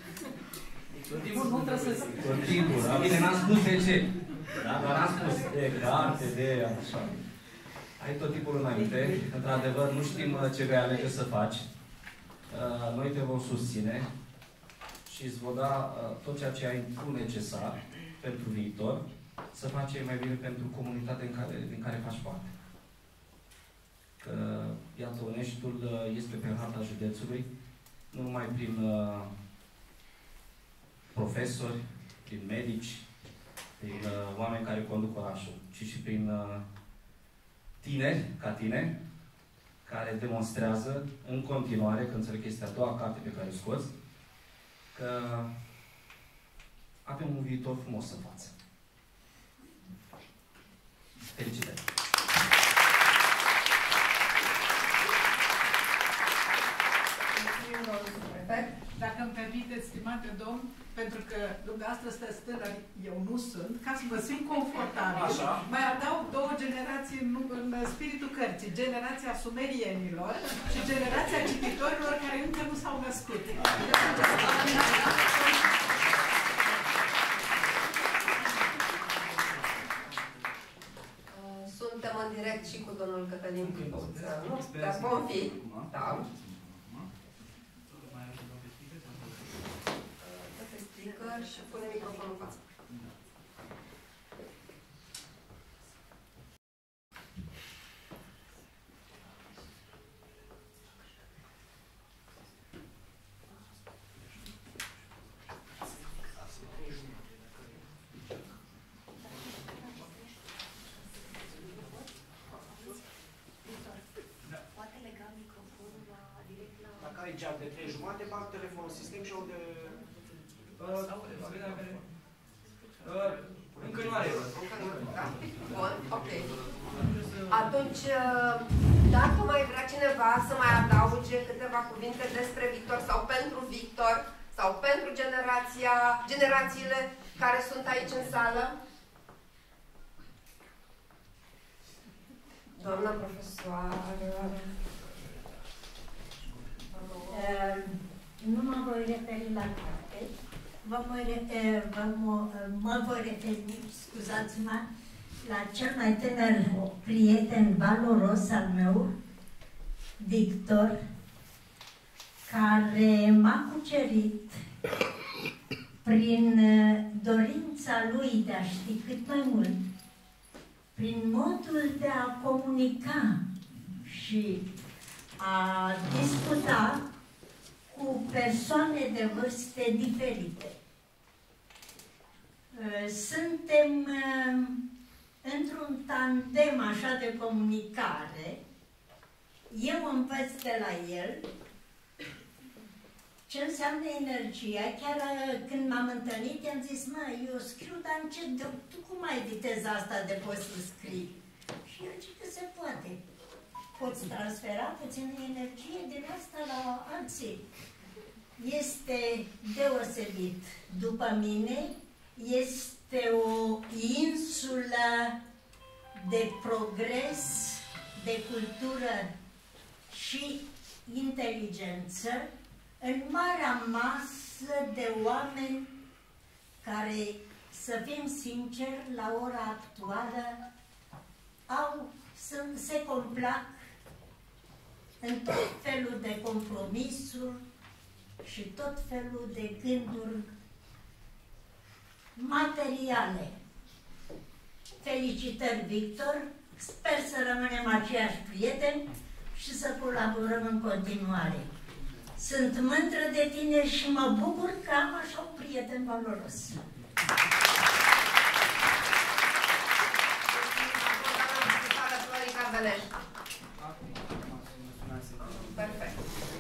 Nu trebuie să scrii. Tot timpul. Dar bine, n-am spus de ce. Da? Dar n-am spus de carte, de așa. Ai tot timpul înainte. Într-adevăr, nu știm ce vei alege să faci. Noi te vom susține și îți vom da tot ceea ce ai tu necesar pentru viitor, să faci mai bine pentru comunitatea din care faci parte. Că, iată, Oneștiul este pe harta județului, nu numai prin profesori, prin medici, prin oameni care conduc orașul, ci și prin tineri, ca tine, care demonstrează în continuare, că înțeleg că este a doua carte pe care o scoți, că avem un viitor frumos în față. Felicitări! Dacă îmi permiteți, stimate domn, pentru că dumneavoastră sunteți tânări, eu nu sunt, ca să mă simt confortabil, așa, mai adaug două generații în spiritul cărții. Generația sumerienilor și generația cititorilor care încă nu s-au născut. Suntem în direct și cu domnul domnul Cătălin Picuțeanu, dar vom fi. Da. Dă-te speaker și pune microfonul în față. Geam de 3 jumate, bag telefonul în sistem și aude... Încă nu are. Da? Bun, ok. Atunci, dacă mai vrea cineva să mai adauge câteva cuvinte despre Victor sau pentru Victor sau pentru generațiile care sunt aici în sală? Doamna profesoară... Nu mă voi referi la carte, mă voi referi, scuzați-mă, la cel mai tânăr prieten valoros al meu, Victor, care m-a cucerit prin dorința lui de a ști cât mai mult, prin modul de a comunica și a discuta cu persoane de vârste diferite. Suntem într-un tandem așa de comunicare. Eu învăț de la el ce înseamnă energia. Chiar când m-am întâlnit, i-am zis, mă, eu scriu, dar încet, tu cum ai viteza asta de poți să scrii? Și el zice că se poate. Poți transfera puțină energie din asta la alții. Este deosebit. După mine, este o insulă de progres, de cultură și inteligență în marea masă de oameni care, să fim sinceri, la ora actuală se complac în tot felul de compromisuri și tot felul de gânduri materiale. Felicitări, Victor! Sper să rămânem aceiași prieteni și să colaborăm în continuare. Sunt mândră de tine și mă bucur că am așa un prieten valoros. Perfect.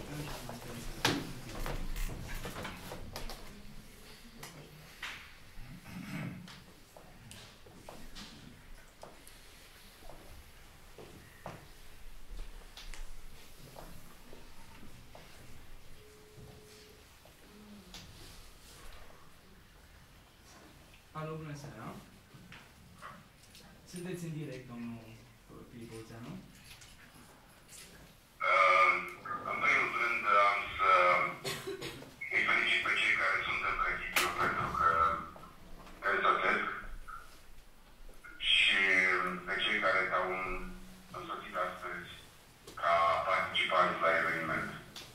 Alo, bună seara! Sunteți în direct, domnul Picuțeanu? În primul rând am să îi felicit pe cei care sunt în pregătire pentru că însățesc și pe cei care te-au însoțit astăzi ca participanți la eveniment.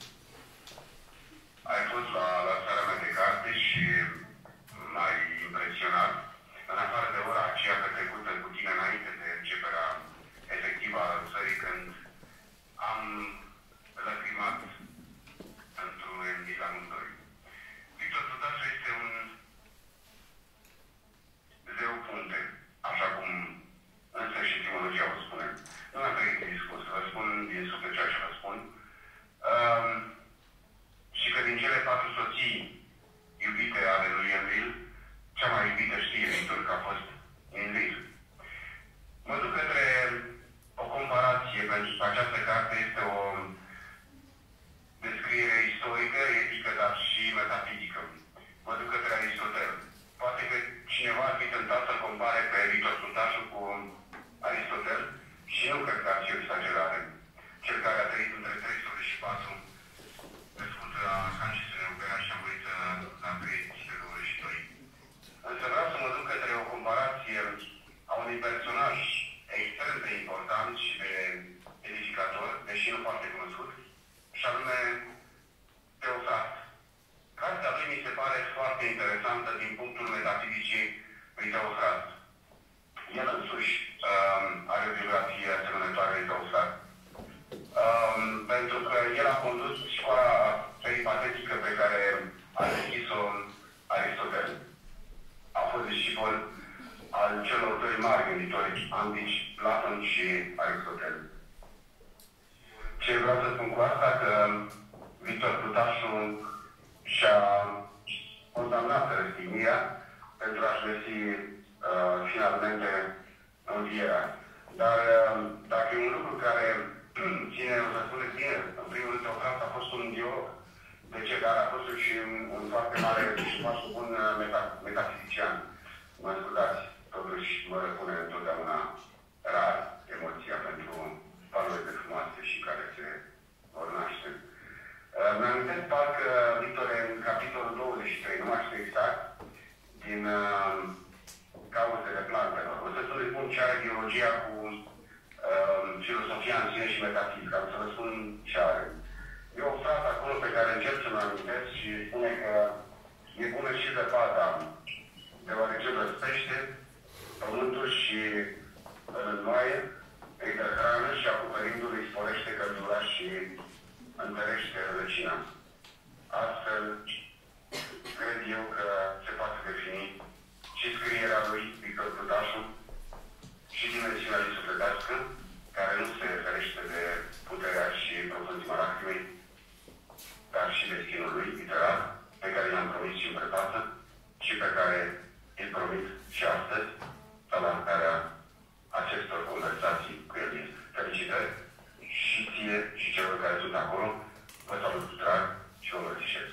Ai fost la lansarea mea de carte și m-ai impresionat. În afară de ora aceea petrecută cu tine înainte de începerea efectivă a lansării, când am lăcrimat într-un endil amândoi. Victor Tudasă este un zeu punte, așa cum însă și etimologia o spune. Nu am pregătit discurs, vă spun din suflet ceea ce vă spun. Și că din cele 4 soții iubite ale lui Emil, cea mai iubită știe Victor că a fost Emil. Mă duc către o comparație, pentru că această carte este o descriere istorică, etică, dar și metafizică. Mă duc către Aristotel. Poate că cineva ar fi tentat să compare pe Victor Tudasă cu Aristotel și nu cred că ar fi o exagerare. Cel care a trăit cunoscut, și anume Teofrast. Cartea lui mi se pare foarte interesantă din punctul metafizicii lui Teofrast. El însuși are o biografie asemănătoare lui Teofrast. Pentru că el a condus școala peripatetică pe care a deschis-o Aristotel. A fost discipol al celor doi mari gânditori antici, Platon și Aristotel. Ce vreau să spun cu asta, că Victor Plutașu și-a condamnat răstignirea pentru a-și găsi finalmente învierea. Dar dacă e un lucru care ține, o să spuneți bine, în primul rând, Teofrast a fost un ideolog. De ce? Dar a fost și un foarte mare și foarte bun metafizician. Mă scuzați, totuși mă răpune întotdeauna rar emoția pentru valorile frumoase și care se vor naște. Mi-amintesc parcă, Victor, în capitolul 23, nu mai știu exact, din cauzele plantelor. O să spun ce are biologia cu filosofia în sine și metafizica. O să vă spun ce are. E o frază acolo pe care încerc să mă amintesc și spune că e bună și zăpada, deoarece răspește pământul și îl înnoaie, îi dă hrană și acoperindu-l îi sporește căldura și întărește rădăcina. Astfel, cred eu că se poate defini și scrierea lui Victor Plutașu și dimensiunea lui sufletească, care nu se ferește de puterea și profunzimea lacrimei, dar și destinul lui literar, pe care i-am promis și în prefață și pe care îl promit și astăzi, la lansarea acestor conversații cu el. Felicitări și ție și celor care sunt acolo. Vă salut cu drag și vă mărțișez.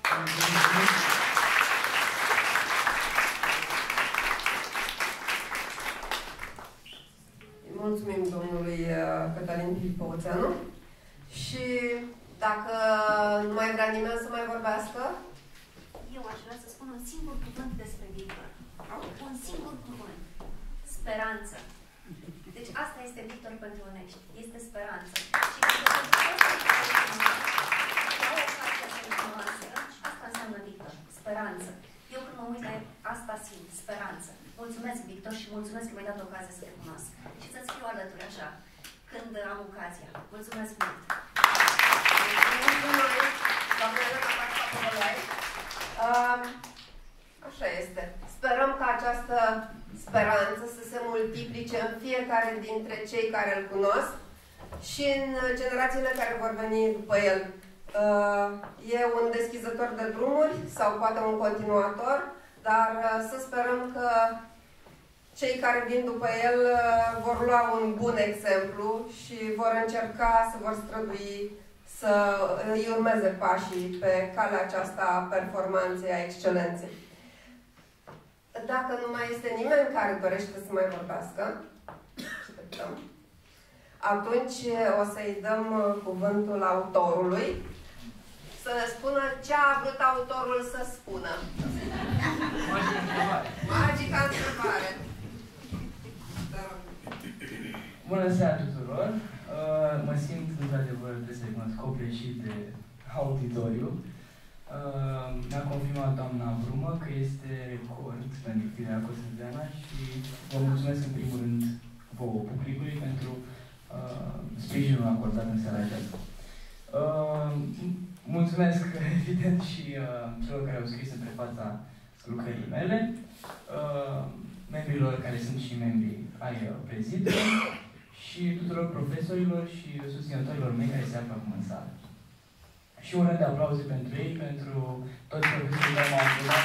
Mulțumim domnului Cătălin Pipăuțeanu. Și dacă nu mai vrea nimeni să mai vorbească? Eu aș vrea să spun un singur cuvânt despre viitor. Un singur cuvânt. Speranță. Deci asta este Victor pentru Onești. Este speranță. Și asta înseamnă Victor. Speranță. Eu când mă uit la asta simt. Speranță. Mulțumesc, Victor, și mulțumesc că mi-ai dat ocazia să te cunosc. Și să-ți fiu alături așa, când am ocazia. Mulțumesc mult! Așa este. Sperăm ca această speranță să se multiplice în fiecare dintre cei care îl cunosc și în generațiile care vor veni după el. E un deschizător de drumuri sau poate un continuator, dar să sperăm că cei care vin după el vor lua un bun exemplu și vor încerca, să vor strădui să îi urmeze pașii pe calea aceasta a performanței, a excelenței. Dacă nu mai este nimeni care dorește să mai vorbească, atunci o să-i dăm cuvântul autorului să spună ce a vrut autorul să spună. Magica întrebare. Bună seara tuturor! Mă simt într-adevăr, trebuie să recunosc, copleșit de auditoriu. Mi-a confirmat doamna Brumă că este record pentru Tinerea Costăzeana și vă mulțumesc în primul rând vouă publicului pentru sprijinul acordat în seara aceasta. Mulțumesc, evident, și celor care au scris în prefața lucrării mele, membrilor care sunt și membri ai prezidiului și tuturor profesorilor și susținătorilor mei care se află acum în sală. Și un rând de aplauze pentru ei, pentru toți profesorii care m-au ajutat.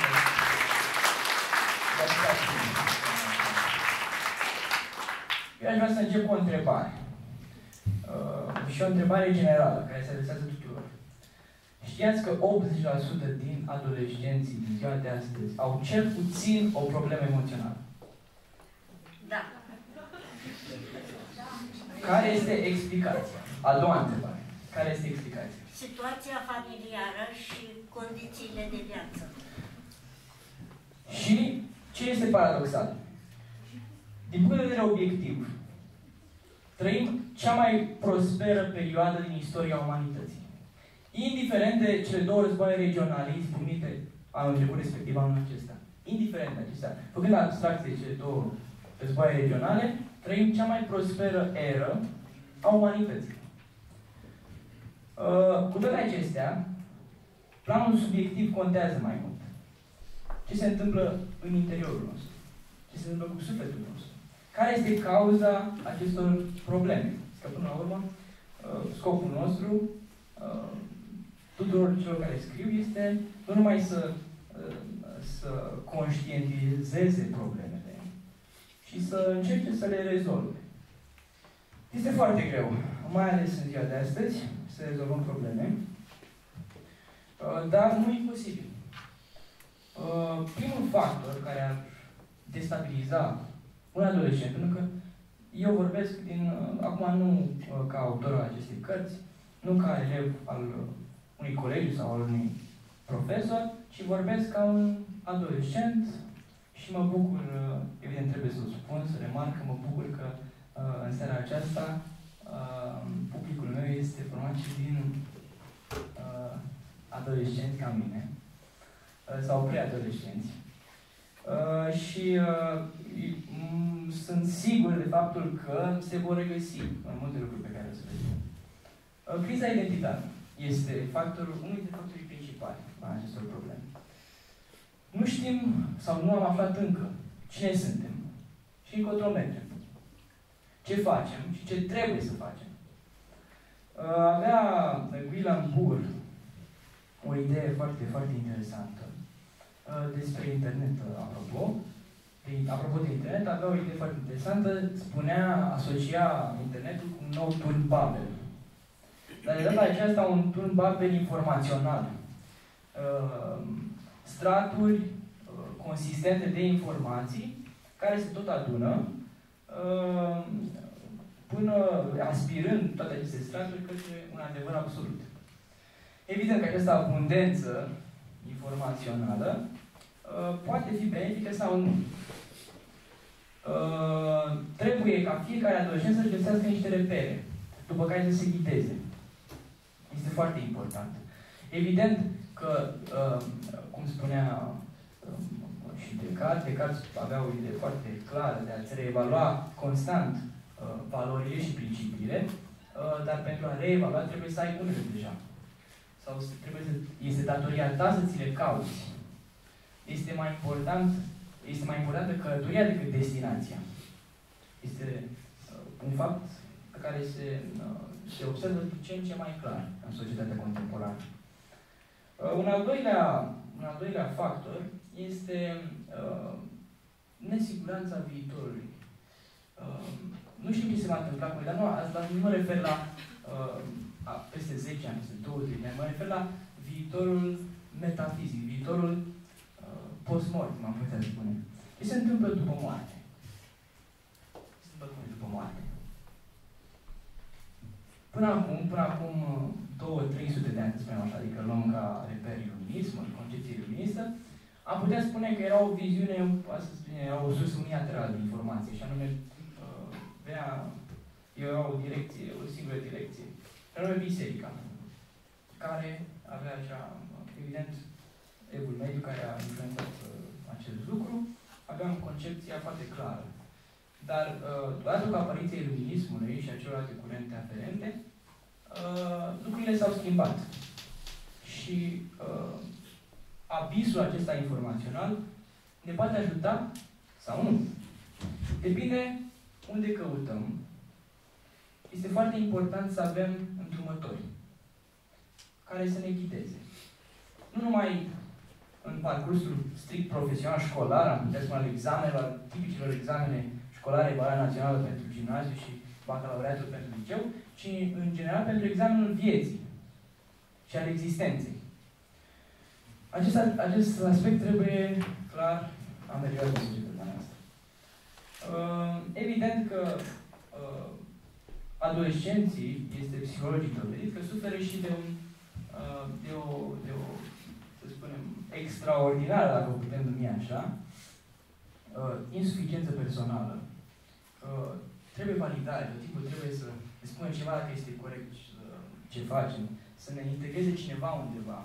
Eu aș vrea să încep cu o întrebare. Și o întrebare generală, care se adresează tuturor. Știați că 80% din adolescenții din ziua de astăzi au cel puțin o problemă emoțională? Da. Care este explicația? A doua întrebare. Care este explicația? Situația familiară și condițiile de viață. Și ce este paradoxal? Din punct de vedere obiectiv, trăim cea mai prosperă perioadă din istoria umanității. Indiferent de cele două războaie regionale izbucnite anul trecut, respectiv anul acesta. Indiferent de acestea, făcând abstracție de cele două războaie regionale, trăim cea mai prosperă eră a umanității. Cu toate acestea, planul subiectiv contează mai mult. Ce se întâmplă în interiorul nostru? Ce se întâmplă cu sufletul nostru? Care este cauza acestor probleme? Că până la urmă, scopul nostru, tuturor celor care scriu, este nu numai să conștientizeze problemele, ci să încerce să le rezolve. Este foarte greu, mai ales în ziua de astăzi, să rezolvăm probleme, dar nu e imposibil. Primul factor care ar destabiliza un adolescent, pentru că eu vorbesc acum nu ca autor al acestei cărți, nu ca elev al unui colegiu sau al unui profesor, ci vorbesc ca un adolescent și mă bucur, evident trebuie să o spun, să remarc că mă bucur că în seara aceasta publicul meu este format și din adolescenți ca mine, sau preadolescenți. Și sunt sigur de faptul că se vor regăsi în multe lucruri pe care o să le spun. Criza identitară este unul dintre factorii principali a acestor probleme. Nu știm sau nu am aflat încă cine suntem și încotro mergem. Ce facem și ce trebuie să facem. Avea Guilan Burr o idee foarte, foarte interesantă despre internet, apropo. Apropo de internet, avea o idee foarte interesantă, asocia internetul cu un nou turn Babel. Dar de data aceasta un turn Babel informațional. Straturi consistente de informații care se tot adună până aspirând toate aceste straturi către un adevăr absolut. Evident că această abundență informațională poate fi benefică sau nu. Trebuie ca fiecare adolescent să găsească niște repere, după care să se ghideze. Este foarte important. Evident că, cum spunea și Descartes avea o idee foarte clară de a-ți reevalua constant valorile și principiile, dar pentru a reevalua trebuie să ai unele deja. Sau este datoria ta să ți le cauți. Este mai importantă călătoria decât destinația. Este un fapt pe care se observă din ce în ce mai clar în societatea contemporană. Un al doilea factor este nesiguranța viitorului. Nu știu ce se va întâmpla cu ele, dar nu mă refer la peste 10 ani, peste 20 de ani, mă refer la viitorul metafizic, viitorul post-mortem, am putea spune. Ce se întâmplă după moarte? Ce se întâmplă după moarte? Până acum 200-300 de ani, să spunem așa, adică luăm ca reper iluminismul, concepție iluministă, am putea spune că era o viziune, era o sursă unilaterală de informație, și anume era o direcție, o singură direcție, și anume biserica, care avea așa, evident, evul mediu care a influențat acest lucru, aveam concepția foarte clară. Dar, odată cu apariția iluminismului și a celorlalte curente aferente, lucrurile s-au schimbat. Și abisul acesta informațional ne poate ajuta sau nu. Depinde unde căutăm. Este foarte important să avem îndrumători care să ne ghideze. Nu numai în parcursul strict profesional școlar, am putea spune al examenelor, tipicilor examene școlare, Evaluarea Națională pentru gimnaziu și bacalaureatul pentru liceu, ci în general pentru examenul vieții și al existenței. Acest aspect trebuie clar ameliorat în societatea noastră. Evident că adolescenții, este psihologic dovedit, că suferă și de o să spunem, extraordinară, dacă o putem numi așa, insuficiență personală. Trebuie validare, tot timpul trebuie să ne spună ceva dacă este corect ce facem, să ne integreze cineva undeva.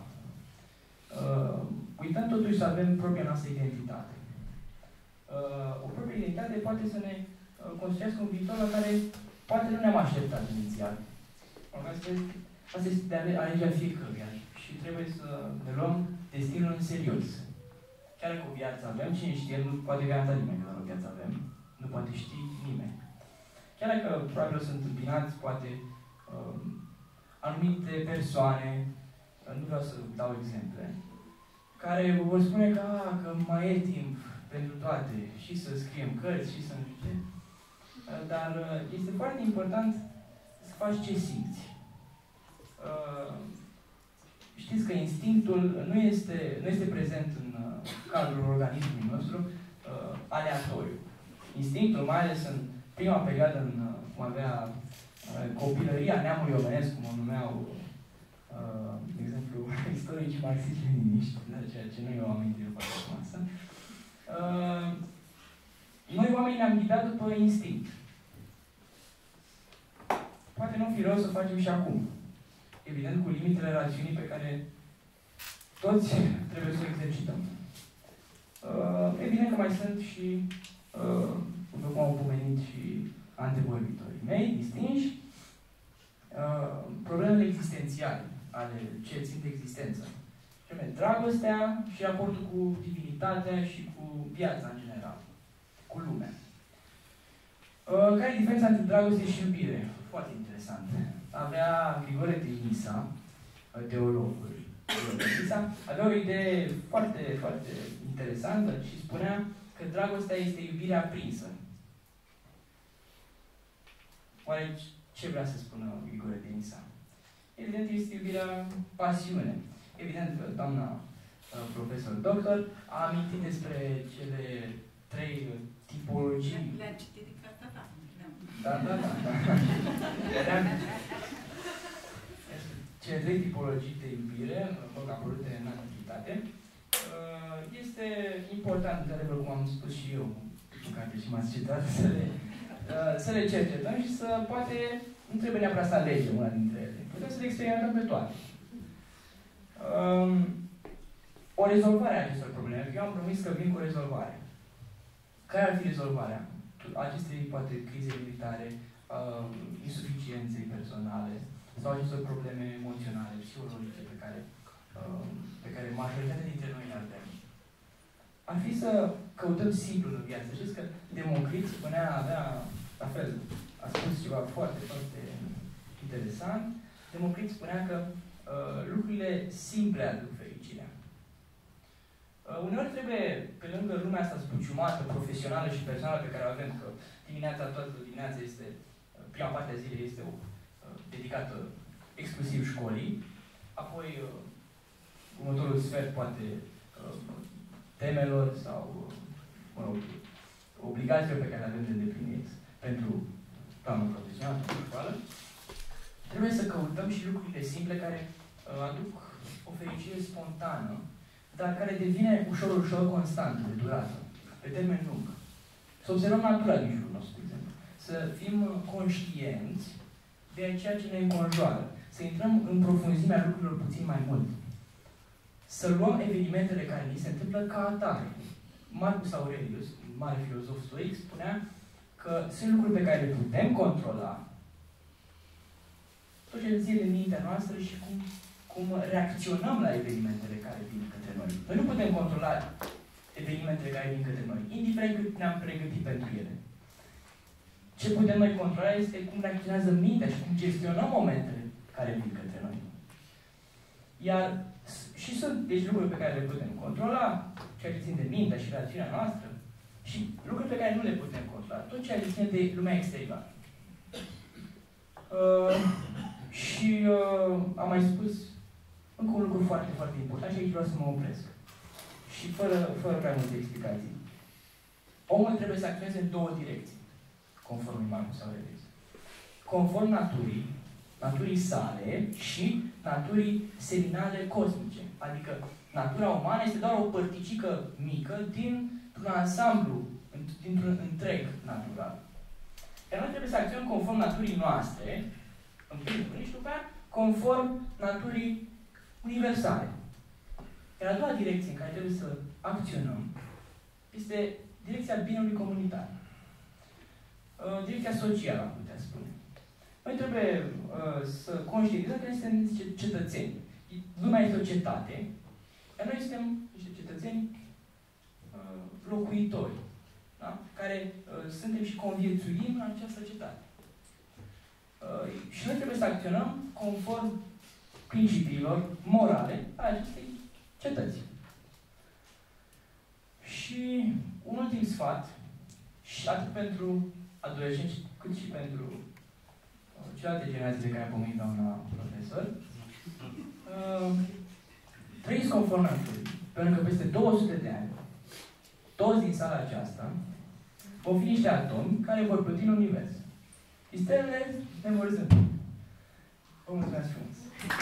Uităm totuși să avem propria noastră identitate. O proprie identitate poate să ne construiască un viitor la care poate nu ne-am așteptat inițial. Asta este de alegerea fiecăruia și trebuie să ne luăm destinul în serios. Chiar dacă o viață avem, cine știe, nu poate garanta nimeni că o viață avem, nu poate ști nimeni. Chiar dacă probabil o să întâmpinați, poate, anumite persoane, nu vreau să dau exemple, care vă vor spune că mai e timp pentru toate, și să scriem cărți, și să nu știu ce. Dar este foarte important să faci ce simți. Știți că instinctul nu este prezent în cadrul organismului nostru aleatoriu. Instinctul, mai ales în prima perioadă, cum avea copilăria neamului omenesc, cum o numeau, de exemplu, istoricii marxiști-leniniști, ceea ce nu e o amintire foarte frumoasă, noi oamenii ne-am ghidat după instinct. Poate nu fi rău să facem și acum. Evident, cu limitele rațiunii pe care toți trebuie să o exercităm. Evident că mai sunt și, după cum au pomenit și antevorbitorii mei, distinși, problemele existențiale ale ce țin de existență. Dragostea și raportul cu divinitatea și cu viața în general, cu lumea. Care e diferența între dragoste și iubire? Foarte interesant. Avea Grigore de Nisa, teologul Nisa, avea o idee foarte, foarte interesantă și spunea că dragostea este iubirea aprinsă. Oare ce vrea să spună Grigore de Nisa? Evident, este iubirea pasiune. Evident că doamna profesor doctor a amintit despre cele 3 tipologii. Le-am citit din cartea ta. Da. Cele 3 tipologii de iubire, apărute în antichitate, este important, de adevăr, cum am spus și eu, în care și m-ați citat, să le cercetăm și să poate, nu trebuie neapărat să alegem una dintre ele. Putem să le experimentăm pe toate. O rezolvare a acestor probleme. Eu am promis că vin cu rezolvare. Care ar fi rezolvarea acestei, poate, crize militare, insuficienței personale sau acestor probleme emoționale, psihologice pe care majoritatea dintre noi le avem? Ar fi să căutăm simplul în viață. Știți că Democrit la fel, a spus ceva foarte, foarte interesant. Democrit spunea că lucrurile simple aduc fericirea. Uneori trebuie, pe lângă lumea asta zbuciumată, profesională și personală pe care o avem, că toată dimineața este, prima parte a zilei este dedicată exclusiv școlii, apoi următorul sfert poate temelor sau, obligațiilor pe care le avem de îndeplinit pentru planul profesional, pentru școală. Trebuie să căutăm și lucrurile simple care aduc o fericire spontană, dar care devine ușor constantă, de durată, pe termen lung. Să observăm natura din jurul nostru, de exemplu. Să fim conștienți de ceea ce ne înconjoară. Să intrăm în profunzimea lucrurilor puțin mai mult. Să luăm evenimentele care ni se întâmplă ca atare. Marcus Aurelius, mare filozof stoic, spunea că sunt lucruri pe care le putem controla, tot ce ține de mintea noastră și cum reacționăm la evenimentele care vin către noi. Noi nu putem controla evenimentele care vin către noi, indiferent cât ne-am pregătit pentru ele. Ce putem noi controla este cum reacționează mintea și cum gestionăm momentele care vin către noi. Și sunt deci lucruri pe care le putem controla, ceea ce țin de mintea și reacțiunea noastră, și lucruri pe care nu le putem controla, tot ceea ce ține de lumea exterioară. Am mai spus încă un lucru foarte, foarte important și aici vreau să mă opresc. Și fără prea multe explicații. Omul trebuie să acționeze în 2 direcții, conform lui Marcus Aurelius. Conform naturii sale și naturii seminale cosmice. Adică natura umană este doar o părticică mică dintr-un ansamblu, dintr-un întreg natural. Iar noi trebuie să acționăm conform naturii noastre, în primul rând, și după aceea conform naturii universale. Iar a doua direcție în care trebuie să acționăm este direcția binelui comunitar. Direcția socială, am putea spune. Noi trebuie să conștientizăm că noi suntem niște cetățeni. Lumea este o cetate, iar noi suntem niște cetățeni locuitori, da? Care suntem și conviețuim în această cetate. Și noi trebuie să acționăm conform principiilor morale ale acestei cetăți. Și un ultim sfat, și atât pentru adolescenți, cât și pentru celelalte generații de care a pomenit doamna profesor, trăiți conform naturii, pentru că peste 200 de ani, toți din sala aceasta vor fi niște atomi care vor plăti în univers. Stelele ne vor zâmbi. Vă mulțumesc frumos!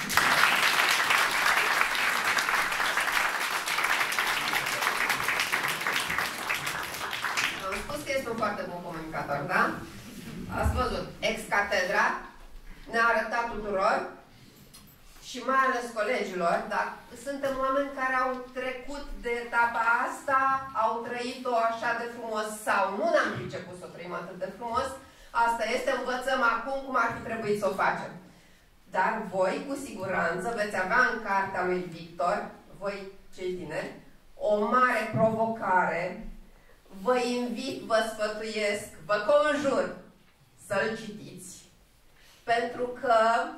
Am spus că este un foarte bun comunicator, da? Ați văzut, ex-catedra ne-a arătat tuturor și mai ales colegilor, dar suntem oameni care au trecut de etapa asta, au trăit-o așa de frumos sau nu ne-am priceput să o trăim atât de frumos. Asta este, învățăm acum cum ar fi trebuit să o facem. Dar voi, cu siguranță, veți avea în cartea lui Victor, voi cei tineri, o mare provocare. Vă invit, vă sfătuiesc, vă conjur să-l citiți. Pentru că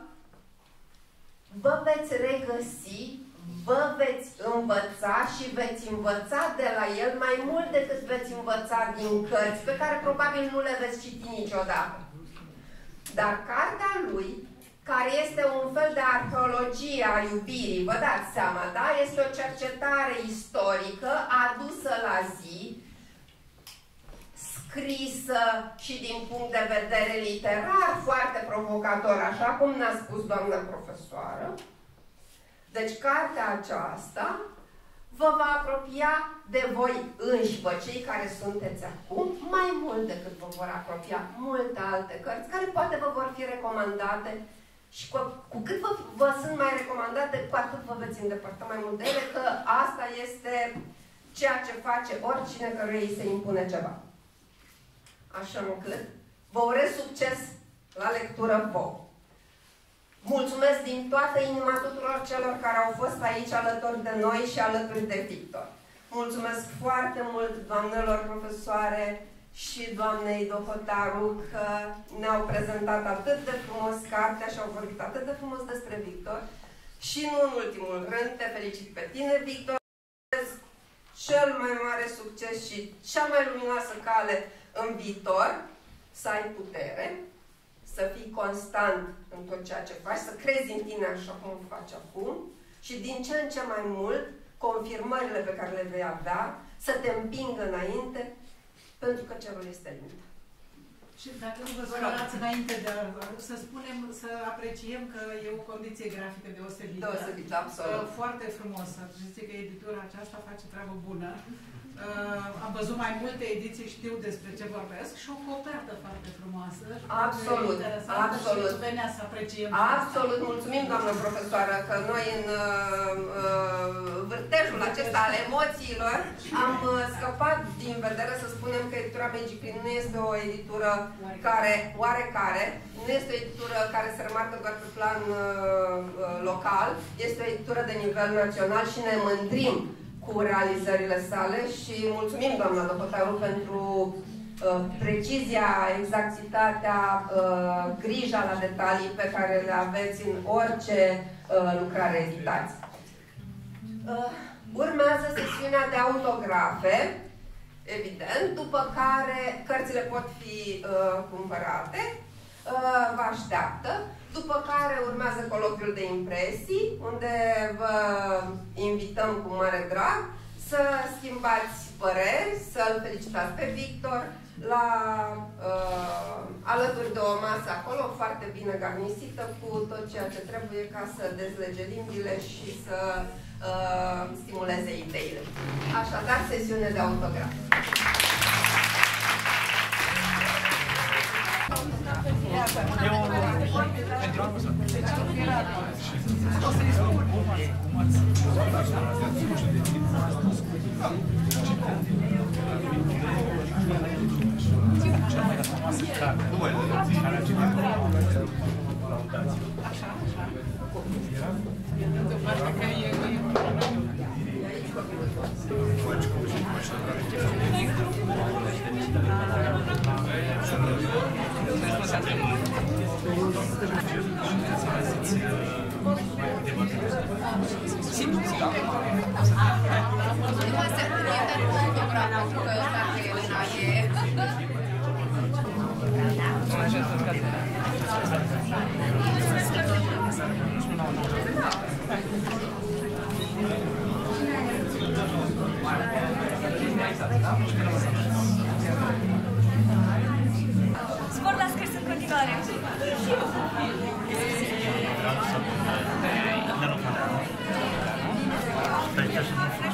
vă veți regăsi, vă veți învăța și veți învăța de la el mai mult decât veți învăța din cărți, pe care probabil nu le veți citi niciodată. Dar cartea lui, care este un fel de arheologie a iubirii, vă dați seama, da? Este o cercetare istorică adusă la zi, scrisă și din punct de vedere literar foarte provocator, așa cum ne-a spus doamna profesoară. Deci cartea aceasta vă va apropia de voi înși, cei care sunteți acum, mai mult decât vă vor apropia multe alte cărți, care poate vă vor fi recomandate și cu cât vă sunt mai recomandate, cu atât vă veți îndepărta mai mult de ele, că asta este ceea ce face oricine căruia îi se impune ceva. Așa încât vă urez succes la lectură vouă. Mulțumesc din toată inima tuturor celor care au fost aici alături de noi și alături de Victor. Mulțumesc foarte mult doamnelor profesoare și doamnei Dohotaru că ne-au prezentat atât de frumos cartea și au vorbit atât de frumos despre Victor. Și nu în ultimul rând, te felicit pe tine, Victor. Cel mai mare succes și cea mai luminoasă cale în viitor, să ai putere, să fii constant în tot ceea ce faci, să crezi în tine așa cum o faci acum și din ce în ce mai mult, confirmările pe care le vei avea, să te împingă înainte, pentru că cerul este limitat. Și dacă nu vă sperați înainte de să spunem, să apreciem că e o condiție grafică deosebită. Deosebită, absolut. Foarte frumos. Zice că editura aceasta face treabă bună. Am văzut mai multe ediții, știu despre ce vorbesc și o copertă foarte frumoasă. Absolut, absolut. Și venea să apreciem. Absolut, mulțumim, doamnă profesoară, că noi în vârtejul acesta al emoțiilor am scăpat din vedere să spunem că editura Magic Print nu este o editură care, oarecare, nu este o editură care se remarcă doar pe plan local, este o editură de nivel național și ne mândrim cu realizările sale și mulțumim, doamna Dohotaru, pentru precizia, exactitatea, grija la detalii pe care le aveți în orice lucrare editați. Urmează sesiunea de autografe, evident, după care cărțile pot fi cumpărate, vă așteaptă, după care urmează coloquiul de impresii, unde vă invităm cu mare drag să schimbați păreri, să-l felicitați pe Victor la alături de o masă acolo, foarte bine garnisită, cu tot ceea ce trebuie ca să dezlege limbile și să stimuleze ideile. Așadar, sesiune de autograf. Spor la scris în continuare. Vreau să